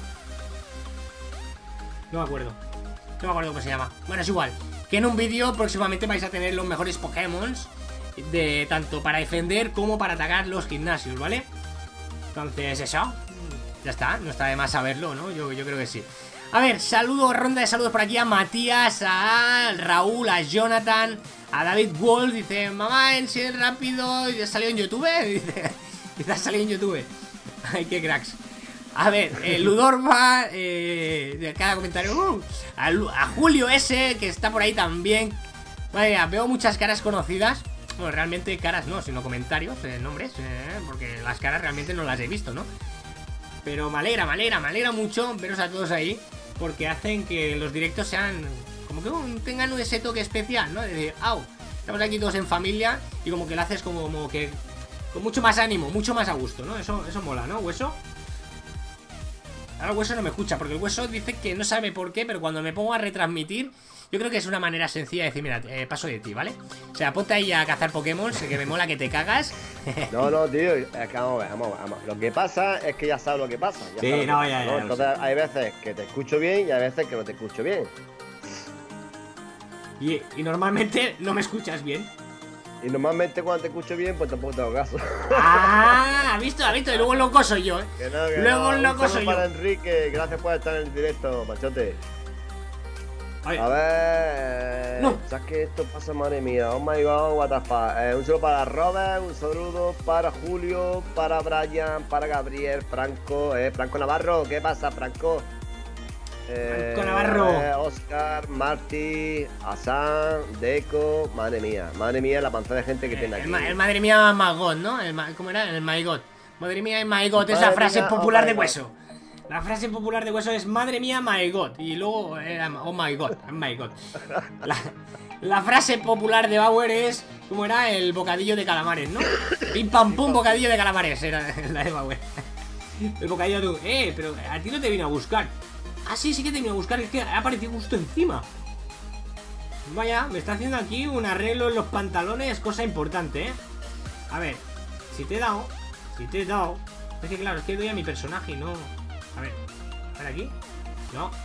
No me acuerdo. No me acuerdo cómo se llama. Bueno, es igual. Que en un vídeo próximamente vais a tener los mejores Pokémon de tanto para defender como para atacar los gimnasios, ¿vale? Entonces eso, ya está, no está de más saberlo, ¿no? Yo, yo creo que sí. A ver, saludos, ronda de saludos por aquí a Matías, a Raúl, a Jonathan, a David Wolf. Dice, mamá, en sí rápido. Y salió en YouTube. Dice, dice, ha salido en YouTube. Ay, qué cracks. A ver, eh, Ludorba, eh, de cada comentario, uh, a, a Julio S, que está por ahí también. Vaya, veo muchas caras conocidas. Bueno, realmente caras no, sino comentarios, eh, nombres, eh, porque las caras realmente no las he visto, ¿no? Pero me alegra, me alegra, me alegra mucho veros a todos ahí, porque hacen que los directos sean, como que um, tengan ese toque especial, ¿no? De decir, au, estamos aquí todos en familia, y como que lo haces como, como que con mucho más ánimo, mucho más a gusto, ¿no? Eso, eso mola, ¿no, Hueso? Ahora el Hueso no me escucha, porque el Hueso dice que no sabe por qué, pero cuando me pongo a retransmitir, yo creo que es una manera sencilla de decir, mira, eh, paso de ti, ¿vale? O sea, ponte ahí a cazar Pokémon, sé que me mola que te cagas. No, no, tío, es que vamos a ver, vamos a ver, vamos a ver. Lo que pasa es que ya sabes lo que pasa. Ya sí, sabes no, que ya, pasa, ya, ¿no? ya. Entonces hay veces que te escucho bien y hay veces que no te escucho bien. Y, y normalmente no me escuchas bien. Y normalmente cuando te escucho bien, pues tampoco te hago caso. Ah, ¿has visto? ¿Has visto? Y luego el loco soy yo, ¿eh? Que no, que luego no. el loco Un soy saludo yo. para Enrique, gracias por estar en el directo, machote. Oye. A ver, No. ¿sabes que esto pasa, madre mía? Oh my god, what the fuck. Eh, un saludo para Robert, un saludo para Julio, para Brian, para Gabriel, Franco, eh, Franco Navarro, ¿qué pasa, Franco? Eh, Franco Navarro. eh, Oscar, Marty, Hassan, Deco, madre mía, madre mía la panza de gente que Eh, tiene el, aquí. ma- el madre mía, my God, ¿no? El ma- ¿Cómo era? El my God. Madre mía, my God. Es la Madre frase mía, oh popular my de God. Hueso. La frase popular de Hueso es madre mía, my God. Y luego era oh my God, my God. La, la frase popular de Bauer es, ¿cómo era? El bocadillo de calamares, ¿no? Pim pam pum, bocadillo de calamares. Era la de Bauer. El bocadillo de... Eh, pero a ti no te vino a buscar. Ah, sí, sí que te vino a buscar. Es que ha aparecido justo encima. Vaya, me está haciendo aquí un arreglo en los pantalones. Cosa importante, ¿eh? A ver, si te he dado. Si te he dado. Es que claro, es que doy a mi personaje y no... A ver, a ver aquí. No.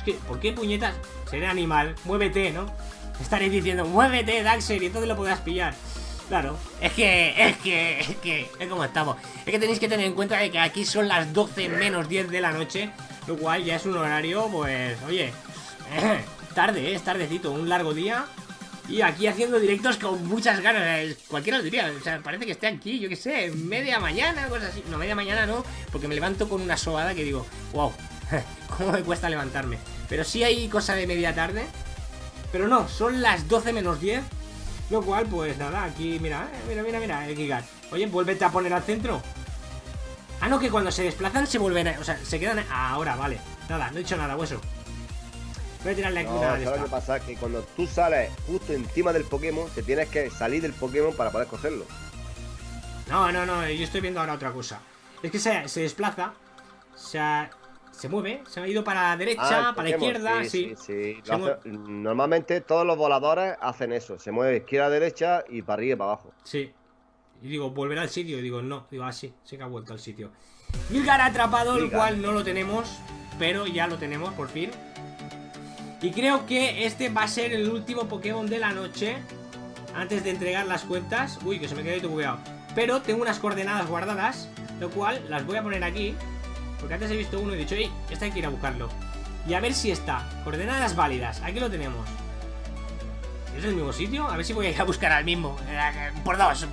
Es que, ¿por qué puñetas? Seré animal, muévete, ¿no? Estaréis diciendo, muévete, Daxer, y entonces lo podrás pillar. Claro, es que, es que, es que, es como estamos. Es que tenéis que tener en cuenta de que aquí son las doce menos diez de la noche, lo cual ya es un horario, pues, oye, eh, tarde, eh, es tardecito, un largo día. Y aquí haciendo directos con muchas ganas, eh, cualquiera lo diría, o sea, parece que esté aquí, yo qué sé, media mañana, cosas así. No, media mañana no, porque me levanto con una sobada que digo, wow, cómo me cuesta levantarme. Pero sí hay cosa de media tarde. Pero no, son las doce menos diez. Lo cual, pues nada, aquí, mira, eh, mira, mira, mira, el Gigat. Oye, vuélvete a poner al centro. Ah, no, que cuando se desplazan se vuelven, a, o sea, se quedan a... Ahora, vale, nada, no he hecho nada, hueso. Voy a tirarle aquí no, una de ¿sabes lo que pasa? Que cuando tú sales justo encima del Pokémon, te tienes que salir del Pokémon para poder cogerlo. No, no, no, yo estoy viendo ahora otra cosa. Es que se, se desplaza, o sea, se mueve, se ha ido para la derecha, Ah, para la izquierda, sí. Sí, sí, sí. Se Hace, normalmente todos los voladores hacen eso, se mueve izquierda a derecha y para arriba y para abajo. Sí. Y digo, volverá al sitio, y digo, no, digo, ah, sí, sí que ha vuelto al sitio. Milgar atrapado, el cual no lo tenemos, pero ya lo tenemos por fin. Y creo que este va a ser el último Pokémon de la noche, antes de entregar las cuentas. Uy, que se me quedó todo bugueado. Pero tengo unas coordenadas guardadas, lo cual las voy a poner aquí, porque antes he visto uno y he dicho, ey, este hay que ir a buscarlo. Y a ver si está. Coordenadas válidas, aquí lo tenemos. ¿Es el mismo sitio? A ver si voy a ir a buscar al mismo. Por dos.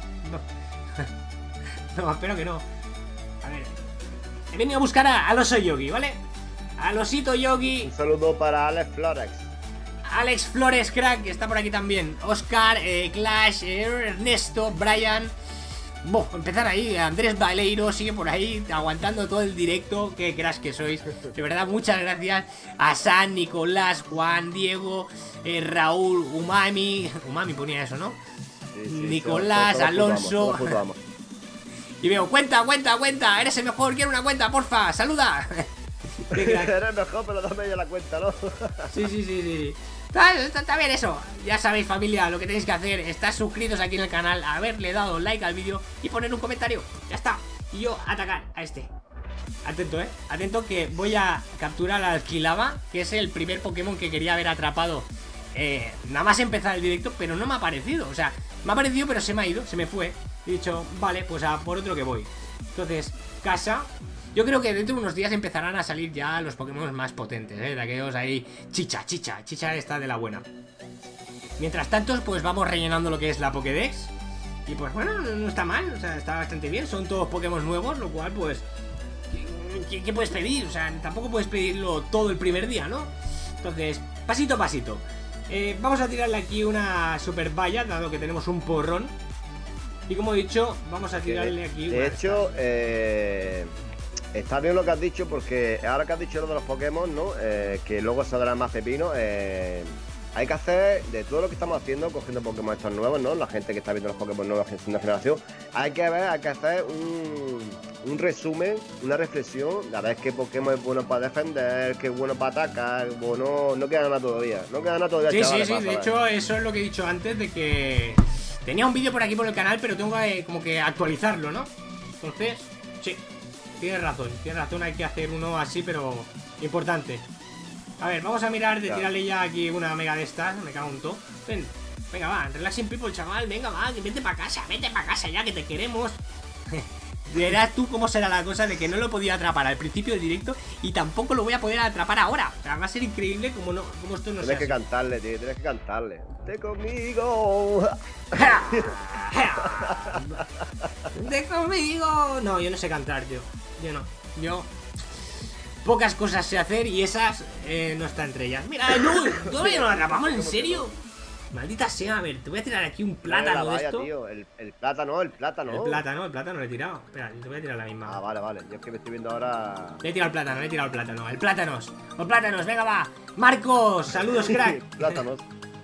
No, espero que no. A ver. He venido a buscar a, al oso Yogi, ¿vale? Al osito Yogi. Un saludo para Alex Flores. Alex Flores, crack, que está por aquí también. Oscar, eh, Clash, eh, Ernesto, Brian. Boh, empezar ahí. Andrés Baleiro sigue por ahí aguantando todo el directo. Qué cracks que sois. De verdad, muchas gracias a San, Nicolás, Juan, Diego, eh, Raúl, Umami. Umami ponía eso, ¿no? Sí, sí, Nicolás, todo, todo, todo Alonso. Todo, todo, todo. Y veo, cuenta, cuenta, cuenta. Eres el mejor, quiero una cuenta, porfa. Saluda. Eres mejor, pero dame ya la cuenta, ¿no? Sí, sí, sí, sí. Está, está, está bien eso. Ya sabéis, familia, lo que tenéis que hacer. Estar suscritos aquí en el canal, haberle dado like al vídeo y poner un comentario. Ya está. Y yo atacar a este. Atento, eh. Atento que voy a capturar al Kilava, que es el primer Pokémon que quería haber atrapado eh, nada más empezar el directo, pero no me ha aparecido. O sea, me ha aparecido, pero se me ha ido, se me fue. He dicho, vale, pues a por otro que voy. Entonces, casa. Yo creo que dentro de unos días empezarán a salir ya los Pokémon más potentes, ¿eh? De aquellos ahí, chicha, chicha, chicha está de la buena. Mientras tanto, pues vamos rellenando lo que es la Pokédex. Y pues bueno, no, no está mal, o sea, está bastante bien. Son todos Pokémon nuevos, lo cual pues... ¿qué, qué puedes pedir? O sea, tampoco puedes pedirlo todo el primer día, ¿no? Entonces, pasito a pasito. eh, Vamos a tirarle aquí una super valla, dado que tenemos un porrón. Y como he dicho, vamos a tirarle aquí... De hecho, eh... está bien lo que has dicho, porque ahora que has dicho lo de los Pokémon, ¿no? Eh, que luego saldrán más pepinos. Eh, hay que hacer de todo lo que estamos haciendo, cogiendo Pokémon estos nuevos, ¿no? La gente que está viendo los Pokémon nuevos en segunda generación. Hay que ver, hay que hacer un, un resumen, una reflexión, a ver qué Pokémon es bueno para defender, qué es bueno para atacar. Bueno, no queda nada todavía. No queda nada todavía. Sí, chavales, sí, sí. De hecho, eso es lo que he dicho antes, de que tenía un vídeo por aquí por el canal, pero tengo que como que actualizarlo, ¿no? Entonces, sí. Tienes razón, tienes razón, hay que hacer uno así, pero importante. A ver, vamos a mirar de claro. Tirarle ya aquí una mega de estas. Me cago en todo. Ven, venga, va, relaxing people, chaval. Venga, va, vete para casa, vete para casa ya, que te queremos. Verás tú cómo será la cosa de que no lo podía atrapar al principio del directo y tampoco lo voy a poder atrapar ahora. O sea, va a ser increíble como, no, como esto no sea. Tienes que así. cantarle, tío, tienes que cantarle. ¡Vente conmigo! ¡Vente conmigo! No, yo no sé cantar, tío. Yo no. Yo... pocas cosas sé hacer y esas eh, no está entre ellas. Mira, no, todavía no lo atrapamos, ¿en serio? Maldita sea, a ver, te voy a tirar aquí un plátano vaya, de esto. Tío, el, el plátano, el plátano. El plátano, el plátano lo he tirado. Espera, te voy a tirar la misma. Ah, vale, vale. Yo es que me estoy viendo ahora. Le he tirado el plátano, le he tirado el plátano. El plátanos. Los plátanos, venga, va. Marcos, saludos, crack. Plátanos.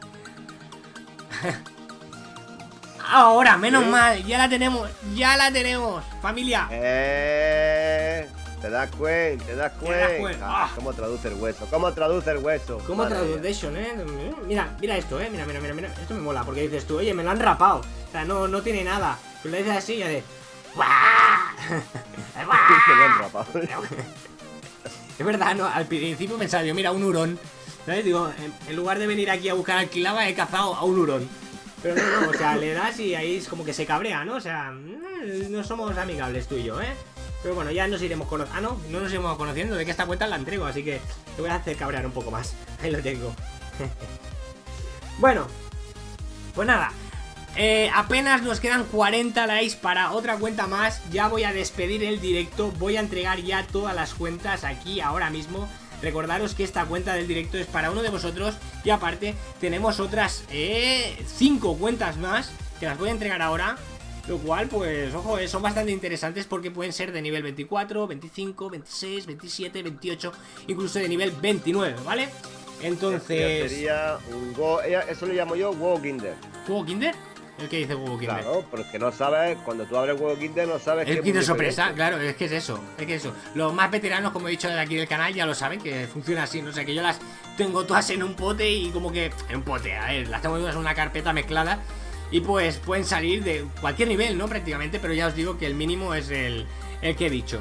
Ahora, menos ¿Sí? mal, ya la tenemos, ya la tenemos, familia. Eh. Te das cuenta, te das cuenta. Ah, ¿Cómo traduce el hueso? ¿Cómo traduce el hueso? ¿Cómo traduce, eh? Mira, mira esto, eh. Mira, mira, mira, mira. Esto me mola, porque dices tú, oye, me lo han rapado. O sea, no, no tiene nada. Pero lo dices así y ya de. Me lo han rapado. Es verdad, ¿no? Al principio pensaba yo, mira, un hurón, ¿sabes? Digo, en, en lugar de venir aquí a buscar alquilaba, he cazado a un hurón. Pero no, no, o sea, le das y ahí es como que se cabrea, ¿no? O sea, no somos amigables tú y yo, ¿eh? Pero bueno, ya nos iremos conociendo. Ah, no, no nos iremos conociendo, de que esta cuenta la entrego, así que te voy a hacer cabrear un poco más. Ahí lo tengo. Bueno, pues nada. Eh, apenas nos quedan cuarenta likes para otra cuenta más. Ya voy a despedir el directo. Voy a entregar ya todas las cuentas aquí ahora mismo. Recordaros que esta cuenta del directo es para uno de vosotros. Y aparte tenemos otras cinco eh, cuentas más que las voy a entregar ahora. Lo cual, pues, ojo, eh, son bastante interesantes porque pueden ser de nivel veinticuatro, veinticinco, veintiséis, veintisiete, veintiocho, incluso de nivel veintinueve, ¿vale? Entonces... Sería un go... Eso lo llamo yo Huevo Kinder. ¿Huevo Kinder? ¿El que dice Huevo Kinder? Claro, porque no sabes, cuando tú abres Huevo Kinder no sabes el Kinder sorpresa, claro, es que es eso, es que eso. Los más veteranos, como he dicho de aquí del canal, ya lo saben, que funciona así, no sé, que yo las tengo todas en un pote y como que... En un pote, a ver, las tengo todas en una carpeta mezclada y pues pueden salir de cualquier nivel, ¿no? Prácticamente, pero ya os digo que el mínimo es el, el que he dicho.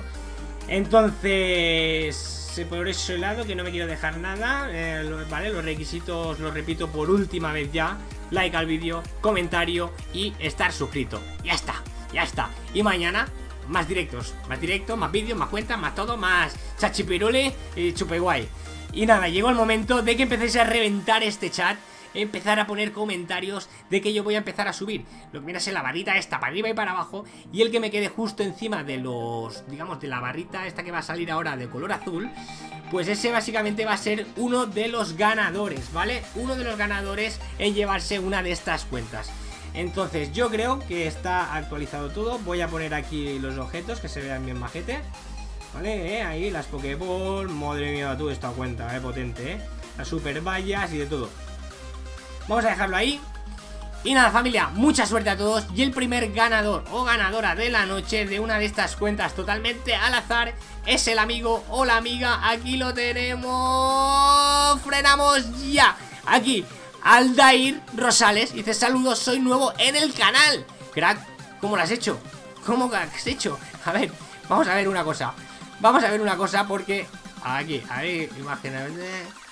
Entonces... Por ese lado, que no me quiero dejar nada, eh, lo, vale, los requisitos los repito por última vez ya. Like al vídeo, comentario y estar suscrito. Ya está, ya está. Y mañana más directos, más directos, más vídeos, más cuentas, más todo, más chachipirule y chupeguay. Y nada, llegó el momento de que empecéis a reventar este chat, empezar a poner comentarios de que yo voy a empezar a subir lo que viene a ser la barrita esta para arriba y para abajo, y el que me quede justo encima de los, digamos, de la barrita esta que va a salir ahora de color azul, pues ese básicamente va a ser uno de los ganadores, ¿vale? Uno de los ganadores en llevarse una de estas cuentas. Entonces yo creo que está actualizado todo. Voy a poner aquí los objetos que se vean bien majete, ¿vale? ¿Eh? Ahí las Pokéball, madre mía, tú esta cuenta, eh, potente, ¿eh? Las super vallas y de todo. Vamos a dejarlo ahí. Y nada, familia, mucha suerte a todos. Y el primer ganador o ganadora de la noche de una de estas cuentas totalmente al azar es el amigo o la amiga. Aquí lo tenemos. Frenamos ya. Aquí, Aldair Rosales dice: saludos, soy nuevo en el canal. Crack, ¿cómo lo has hecho? ¿Cómo lo has hecho? A ver, vamos a ver una cosa. Vamos a ver una cosa porque... Aquí, ahí, imagínate.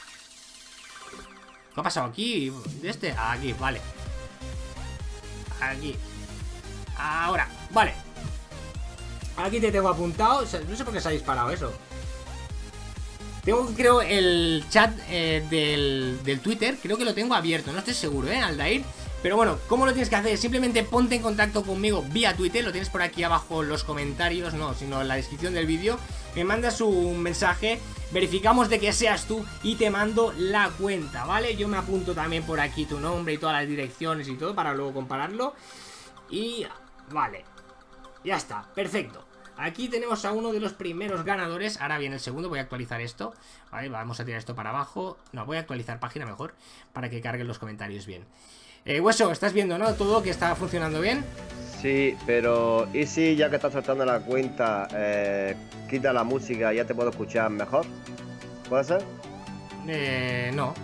¿Qué ha pasado aquí? ¿De este? Aquí, vale. Aquí. Ahora, vale. Aquí te tengo apuntado. No sé por qué se ha disparado eso. Tengo, creo, el chat eh, del, del Twitter. Creo que lo tengo abierto. No estoy seguro, ¿eh? Aldair. Pero bueno, ¿cómo lo tienes que hacer? Simplemente ponte en contacto conmigo vía Twitter. Lo tienes por aquí abajo en los comentarios. No, sino en la descripción del vídeo. Me mandas un mensaje, verificamos de que seas tú y te mando la cuenta, ¿vale? Yo me apunto también por aquí tu nombre y todas las direcciones y todo para luego compararlo. Y vale, ya está, perfecto. Aquí tenemos a uno de los primeros ganadores. Ahora viene el segundo, voy a actualizar esto. Vale, vamos a tirar esto para abajo. No, voy a actualizar página mejor para que carguen los comentarios bien. Eh, Hueso, estás viendo, ¿no? Todo que está funcionando bien. Sí, pero ¿y si ya que estás tratando la cuenta, eh, quita la música y ya te puedo escuchar mejor? ¿Puede ser? Eh, no.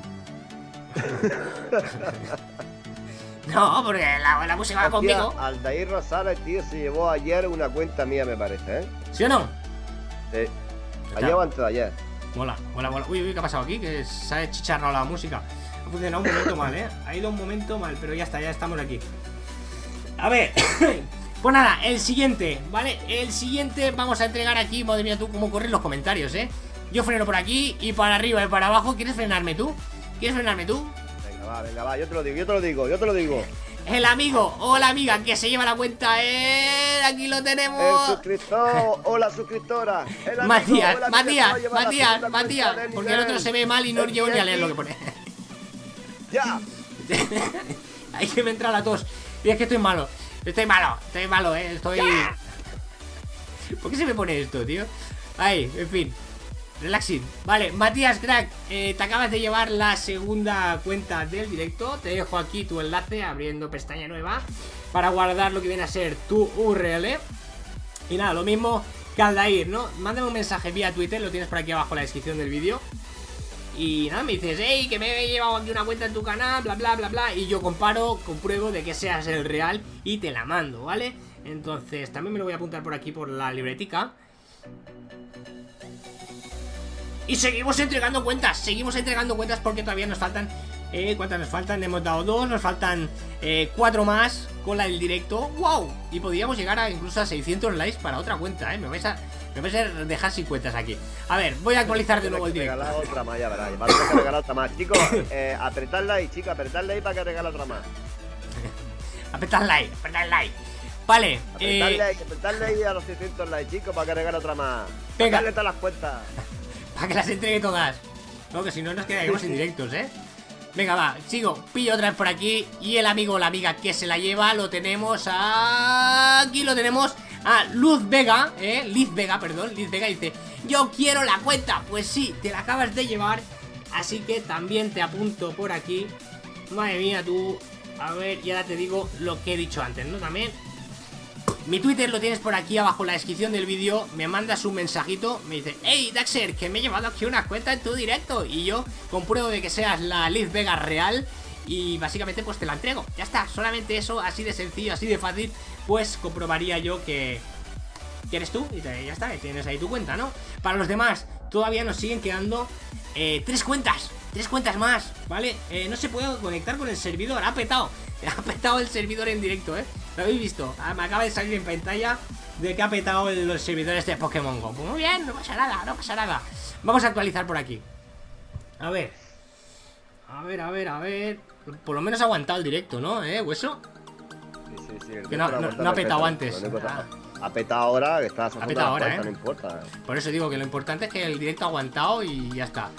No, porque la, la música va conmigo. Aldair Rosales, tío, se llevó ayer una cuenta mía, me parece, ¿eh? ¿Sí o no? Sí. Ayer o antes de ayer. Mola, mola, mola. Uy, uy, ¿qué ha pasado aquí? Que se ha chicharrado la música. Ha funcionado un momento mal, ¿eh? Ha ido un momento mal, pero ya está, ya estamos aquí. A ver, pues nada, el siguiente, ¿vale? El siguiente vamos a entregar aquí. Madre mía, tú, cómo corren los comentarios, ¿eh? Yo freno por aquí y para arriba y para abajo. ¿Quieres frenarme tú? ¿Quieres frenarme tú? Venga, va, venga, va, yo te lo digo, yo te lo digo, yo te lo digo. El amigo o la amiga que se lleva la cuenta, eh, aquí lo tenemos. El suscriptor o la suscriptora. El amigo, Matías, o la Matías, amiga, Matías, Matías. Porque el otro se ve mal y no llevo ni a leer lo que pone. Ya. Hay que me entra la tos. Y es que estoy malo. Estoy malo, estoy malo, eh. Estoy... ¿Por qué se me pone esto, tío? Ahí, en fin. Relaxing. Vale, Matías, crack, eh, te acabas de llevar la segunda cuenta del directo. Te dejo aquí tu enlace abriendo pestaña nueva para guardar lo que viene a ser tu U R L. Y nada, lo mismo que Aldair, ¿no? Mándame un mensaje vía Twitter, lo tienes por aquí abajo en la descripción del vídeo. Y nada, me dices, hey, que me he llevado aquí una cuenta en tu canal, bla, bla, bla, bla. Y yo comparo, compruebo de que seas el real y te la mando, ¿vale? Entonces, también me lo voy a apuntar por aquí por la libretica. Y seguimos entregando cuentas, seguimos entregando cuentas porque todavía nos faltan... Eh, ¿Cuántas nos faltan? Hemos dado dos, nos faltan eh, cuatro más con la del directo. ¡Wow! Y podríamos llegar a incluso a seiscientos likes para otra cuenta, ¿eh? Me vais a, me vais a dejar sin cuentas aquí. A ver, voy a actualizar de nuevo el directo. Regalar otra más, ya verás. Vale, que regalar otra más. Chicos, eh, apretad like, chicos, apretad like para que regale otra más. Apretad like, apretad like. Vale, apretad eh... like, apretad like a los seiscientos likes, chicos, para que regale otra más. Venga. Dale todas las cuentas. Para que las entregue todas. No, que si no nos quedaríamos en directos, ¿eh? Venga, va, sigo, pillo otra vez por aquí. Y el amigo o la amiga que se la lleva lo tenemos a... Aquí lo tenemos a Luz Vega, eh, Liz Vega, perdón, Liz Vega dice: yo quiero la cuenta. Pues sí, te la acabas de llevar. Así que también te apunto por aquí. Madre mía, tú. A ver, y ahora te digo lo que he dicho antes, ¿no? También mi Twitter lo tienes por aquí abajo en la descripción del vídeo. Me mandas un mensajito, me dice: hey Daxer, que me he llevado aquí una cuenta en tu directo. Y yo compruebo de que seas la Liz Vega real. Y básicamente pues te la entrego. Ya está, solamente eso, así de sencillo, así de fácil. Pues comprobaría yo que, que eres tú. Y te, ya está, tienes ahí tu cuenta, ¿no? Para los demás, todavía nos siguen quedando eh, tres cuentas. Tres cuentas más, ¿vale? Eh, no se puede conectar con el servidor, ha petado. Ha petado el servidor en directo, ¿eh? Lo habéis visto, ah, me acaba de salir en pantalla de que ha petado el, los servidores de Pokémon Go. Pues muy bien, no pasa nada, no pasa nada. Vamos a actualizar por aquí. A ver. A ver, a ver, a ver. Por lo menos ha aguantado el directo, ¿no? ¿Eh, hueso? Sí, sí, sí. Que no, no, no ha petado antes. Ah. Ha petado ahora, que está ha petado ahora, cuenta, ¿eh? No importa. Por eso digo que lo importante es que el directo ha aguantado y ya está.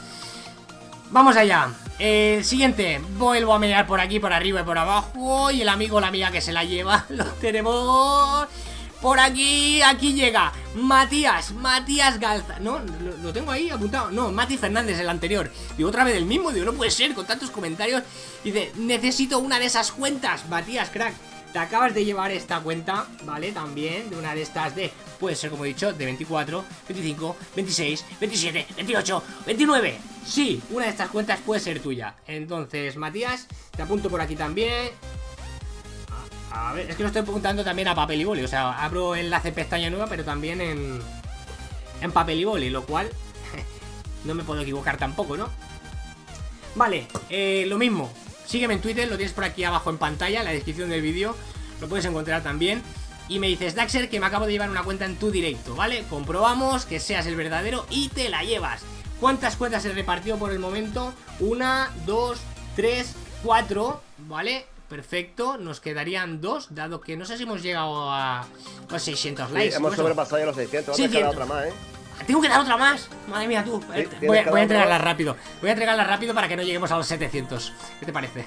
Vamos allá. El siguiente, vuelvo a mirar por aquí, por arriba y por abajo. Y el amigo o la amiga que se la lleva lo tenemos por aquí. Aquí llega Matías, Matías Galza. No, lo, lo tengo ahí apuntado. No, Mati Fernández, el anterior. Digo, otra vez el mismo. Digo, no puede ser, con tantos comentarios. Dice: necesito una de esas cuentas. Matías, crack, te acabas de llevar esta cuenta, ¿vale? También de una de estas de... Puede ser, como he dicho, de veinticuatro, veinticinco, veintiséis, veintisiete, veintiocho, veintinueve. Sí, una de estas cuentas puede ser tuya. Entonces, Matías, te apunto por aquí también. A, a ver, es que lo estoy apuntando también a papel y boli. O sea, abro enlace pestaña nueva, pero también en, en papel y boli, lo cual no me puedo equivocar tampoco, ¿no? Vale, eh, lo mismo. Sígueme en Twitter, lo tienes por aquí abajo en pantalla, en la descripción del vídeo. Lo puedes encontrar también. Y me dices: Daxer, que me acabo de llevar una cuenta en tu directo, ¿vale? Comprobamos que seas el verdadero y te la llevas. ¿Cuántas cuentas he repartido por el momento? Una, dos, tres, cuatro, ¿vale? Perfecto, nos quedarían dos, dado que no sé si hemos llegado a, a seiscientos likes. Sí, hemos sobrepasado ya los seiscientos, vamos a quedar otra más, ¿eh? Tengo que dar otra más. Madre mía, tú. Sí, voy, a, voy a entregarla rápido. Voy a entregarla rápido para que no lleguemos a los setecientos. ¿Qué te parece?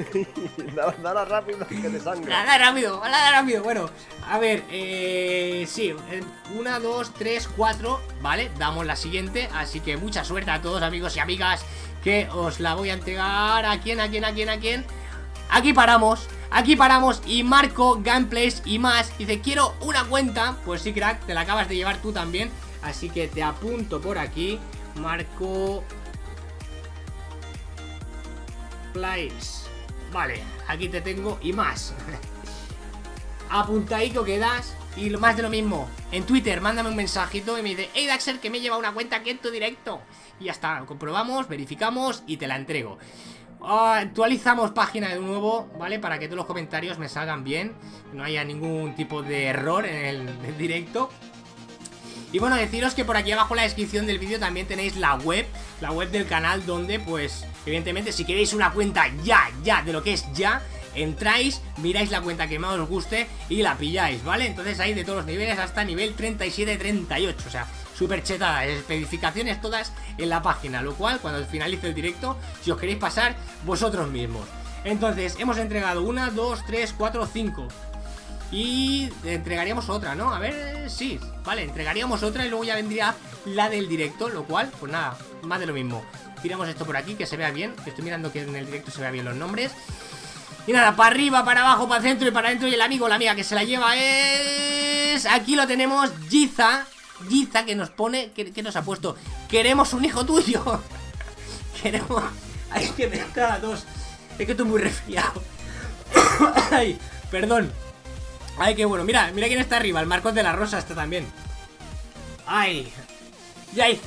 Dala, dala rápido, que te sangra. Dala rápido, dala rápido. Bueno, a ver, eh, sí, una, dos, tres, cuatro. Vale, damos la siguiente. Así que mucha suerte a todos, amigos y amigas, que os la voy a entregar. ¿A quién, a quién, a quién, a quién? Aquí paramos. Aquí paramos y Marco Gameplays y más dice: quiero una cuenta. Pues sí, crack, te la acabas de llevar tú también. Así que te apunto por aquí, Marco Plays. Vale, aquí te tengo y más. Apuntadito quedas. Y lo más de lo mismo, en Twitter mándame un mensajito y me dice: hey Daxer, que me lleva una cuenta aquí en tu directo. Y ya está, lo comprobamos, verificamos y te la entrego. Uh, actualizamos página de nuevo, ¿vale? Para que todos los comentarios me salgan bien, no haya ningún tipo de error en el, en el directo. Y bueno, deciros que por aquí abajo en la descripción del vídeo también tenéis la web, la web del canal, donde pues evidentemente si queréis una cuenta ya, ya, de lo que es ya, entráis, miráis la cuenta que más os guste y la pilláis, ¿vale? Entonces hay de todos los niveles hasta nivel treinta y siete, treinta y ocho, o sea, súper chetada, especificaciones todas en la página, lo cual cuando finalice el directo, si os queréis pasar vosotros mismos. Entonces, hemos entregado una, dos, tres, cuatro, cinco. Y entregaríamos otra, ¿no? A ver, sí, vale, entregaríamos otra y luego ya vendría la del directo, lo cual, pues nada, más de lo mismo. Tiramos esto por aquí, que se vea bien, que estoy mirando que en el directo se vea bien los nombres. Y nada, para arriba, para abajo, para el centro y para adentro. Y el amigo o la amiga que se la lleva es... Aquí lo tenemos, Giza. Giza, que nos pone, que, que nos ha puesto: queremos un hijo tuyo. Queremos... Ay, que me entra la tos. Es que estoy muy resfriado. Ay, perdón. Ay, qué bueno, mira, mira quién está arriba. El Marcos de la Rosa está también. Ay, Yaiza,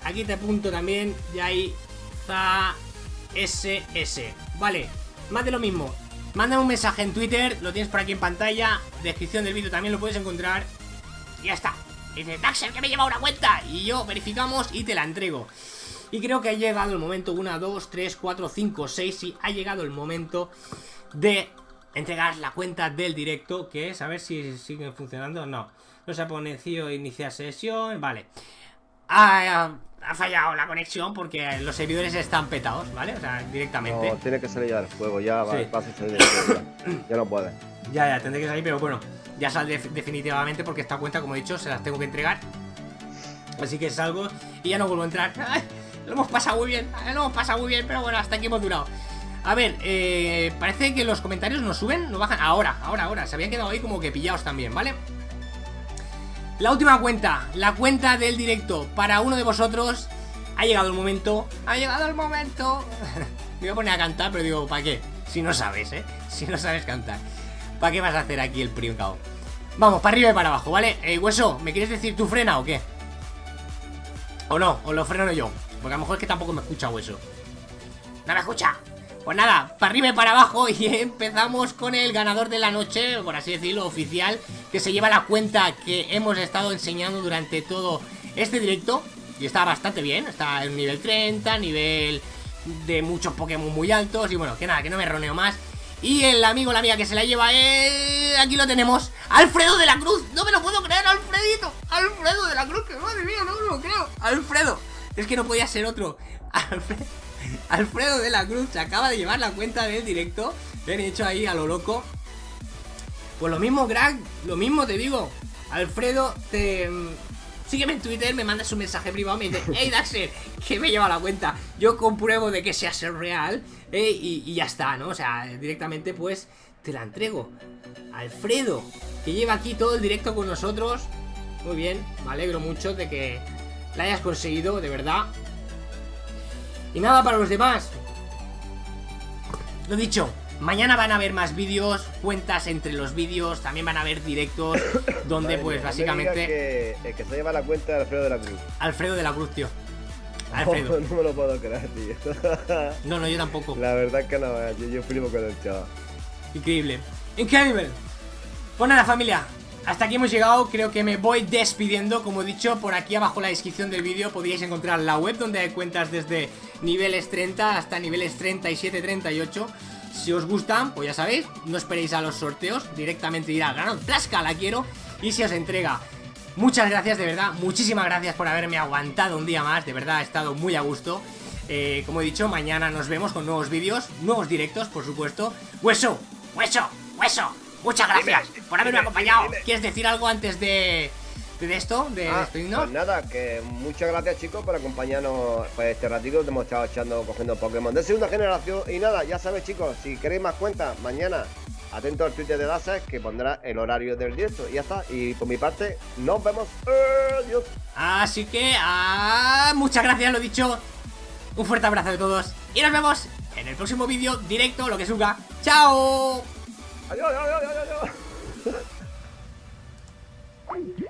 aquí te apunto también, Yaiza S S. Vale, más de lo mismo. Mándame un mensaje en Twitter, lo tienes por aquí en pantalla, descripción del vídeo también lo puedes encontrar. Y ya está. Dice, Daxel, que me lleva una cuenta. Y yo verificamos y te la entrego. Y creo que ha llegado el momento, una, dos, tres, cuatro, cinco, seis, sí, ha llegado el momento de entregar la cuenta del directo, que es, a ver si sigue funcionando. No, no se ha ponido iniciar sesión, vale. Ha, ha fallado la conexión porque los servidores están petados, ¿vale? O sea, directamente. No, tiene que salir ya del juego, ya va, Sí. va a suceder del juego, ya. Ya no puede. Ya, ya, tendré que salir, pero bueno, ya saldré definitivamente porque esta cuenta, como he dicho, se las tengo que entregar. Así que salgo y ya no vuelvo a entrar. ¡Ay! Lo hemos pasado muy bien, lo hemos pasado muy bien, pero bueno, hasta aquí hemos durado. A ver, eh, parece que los comentarios no suben, no bajan. Ahora, ahora, ahora, se habían quedado ahí como que pillados también, ¿vale? La última cuenta, la cuenta del directo para uno de vosotros. Ha llegado el momento, ha llegado el momento. Me voy a poner a cantar, pero digo, ¿para qué? Si no sabes, ¿eh? Si no sabes cantar, ¿para qué vas a hacer aquí el pringao? Vamos, para arriba y para abajo, ¿vale? Eh, Hueso, ¿me quieres decir tú frena o qué? ¿O no? ¿O lo freno yo? Porque a lo mejor es que tampoco me escucha Hueso. ¿No me escucha? Pues nada, para arriba y para abajo. Y empezamos con el ganador de la noche, por así decirlo, oficial, que se lleva la cuenta que hemos estado enseñando durante todo este directo. Y está bastante bien, está en nivel treinta, nivel de muchos Pokémon muy altos. Y bueno, que nada, que no me roneo más. Y el amigo, la amiga que se la lleva es... Aquí lo tenemos, Alfredo de la Cruz. No me lo puedo creer, Alfredito. Alfredo de la Cruz, que madre mía, no me lo creo. Alfredo, es que no podía ser otro. Alfredo, Alfredo de la Cruz se acaba de llevar la cuenta del directo. Le han hecho ahí a lo loco. Pues lo mismo, crack, lo mismo te digo. Alfredo, te... sígueme en Twitter, me mandas un mensaje privado, me dice, hey Daxel, que me lleva la cuenta. Yo compruebo de que sea ser real, eh, y, y ya está, ¿no? O sea, directamente pues te la entrego. Alfredo, que lleva aquí todo el directo con nosotros. Muy bien, me alegro mucho de que la hayas conseguido, de verdad. Y nada, para los demás, lo dicho, mañana van a haber más vídeos, cuentas entre los vídeos, también van a haber directos donde Madre pues mía, no básicamente... me digas que el que se lleva la cuenta de Alfredo de la Cruz. Alfredo de la Cruz, tío. Alfredo. No, no me lo puedo creer, tío. No, no, yo tampoco. La verdad es que no, yo, yo flipo con el chaval. Increíble. Increíble. Pues nada, familia, hasta aquí hemos llegado. Creo que me voy despidiendo. Como he dicho, por aquí abajo en la descripción del vídeo podéis encontrar la web donde hay cuentas desde niveles treinta hasta niveles treinta y siete, treinta y ocho. Si os gustan, pues ya sabéis, no esperéis a los sorteos, directamente ir al grano, plasca, la quiero, y se os entrega. Muchas gracias, de verdad, muchísimas gracias por haberme aguantado un día más, de verdad, he estado muy a gusto. eh, Como he dicho, mañana nos vemos con nuevos vídeos, nuevos directos, por supuesto. Hueso, hueso, hueso, muchas gracias Dime, por haberme dime, acompañado. dime, dime. ¿Quieres decir algo antes de, de esto, de Ah, despedirnos? pues nada, que muchas gracias chicos por acompañarnos pues, este ratito que hemos estado echando, cogiendo Pokémon de segunda generación. Y nada, ya sabéis chicos, si queréis más cuentas, mañana atento al Twitter de Daxel que pondrá el horario del directo. Y ya está, y por mi parte, nos vemos. Adiós. Así que, ah, muchas gracias, lo dicho. Un fuerte abrazo de todos y nos vemos en el próximo vídeo directo, lo que suga. ¡Chao! Adiós, adiós, adiós, adiós.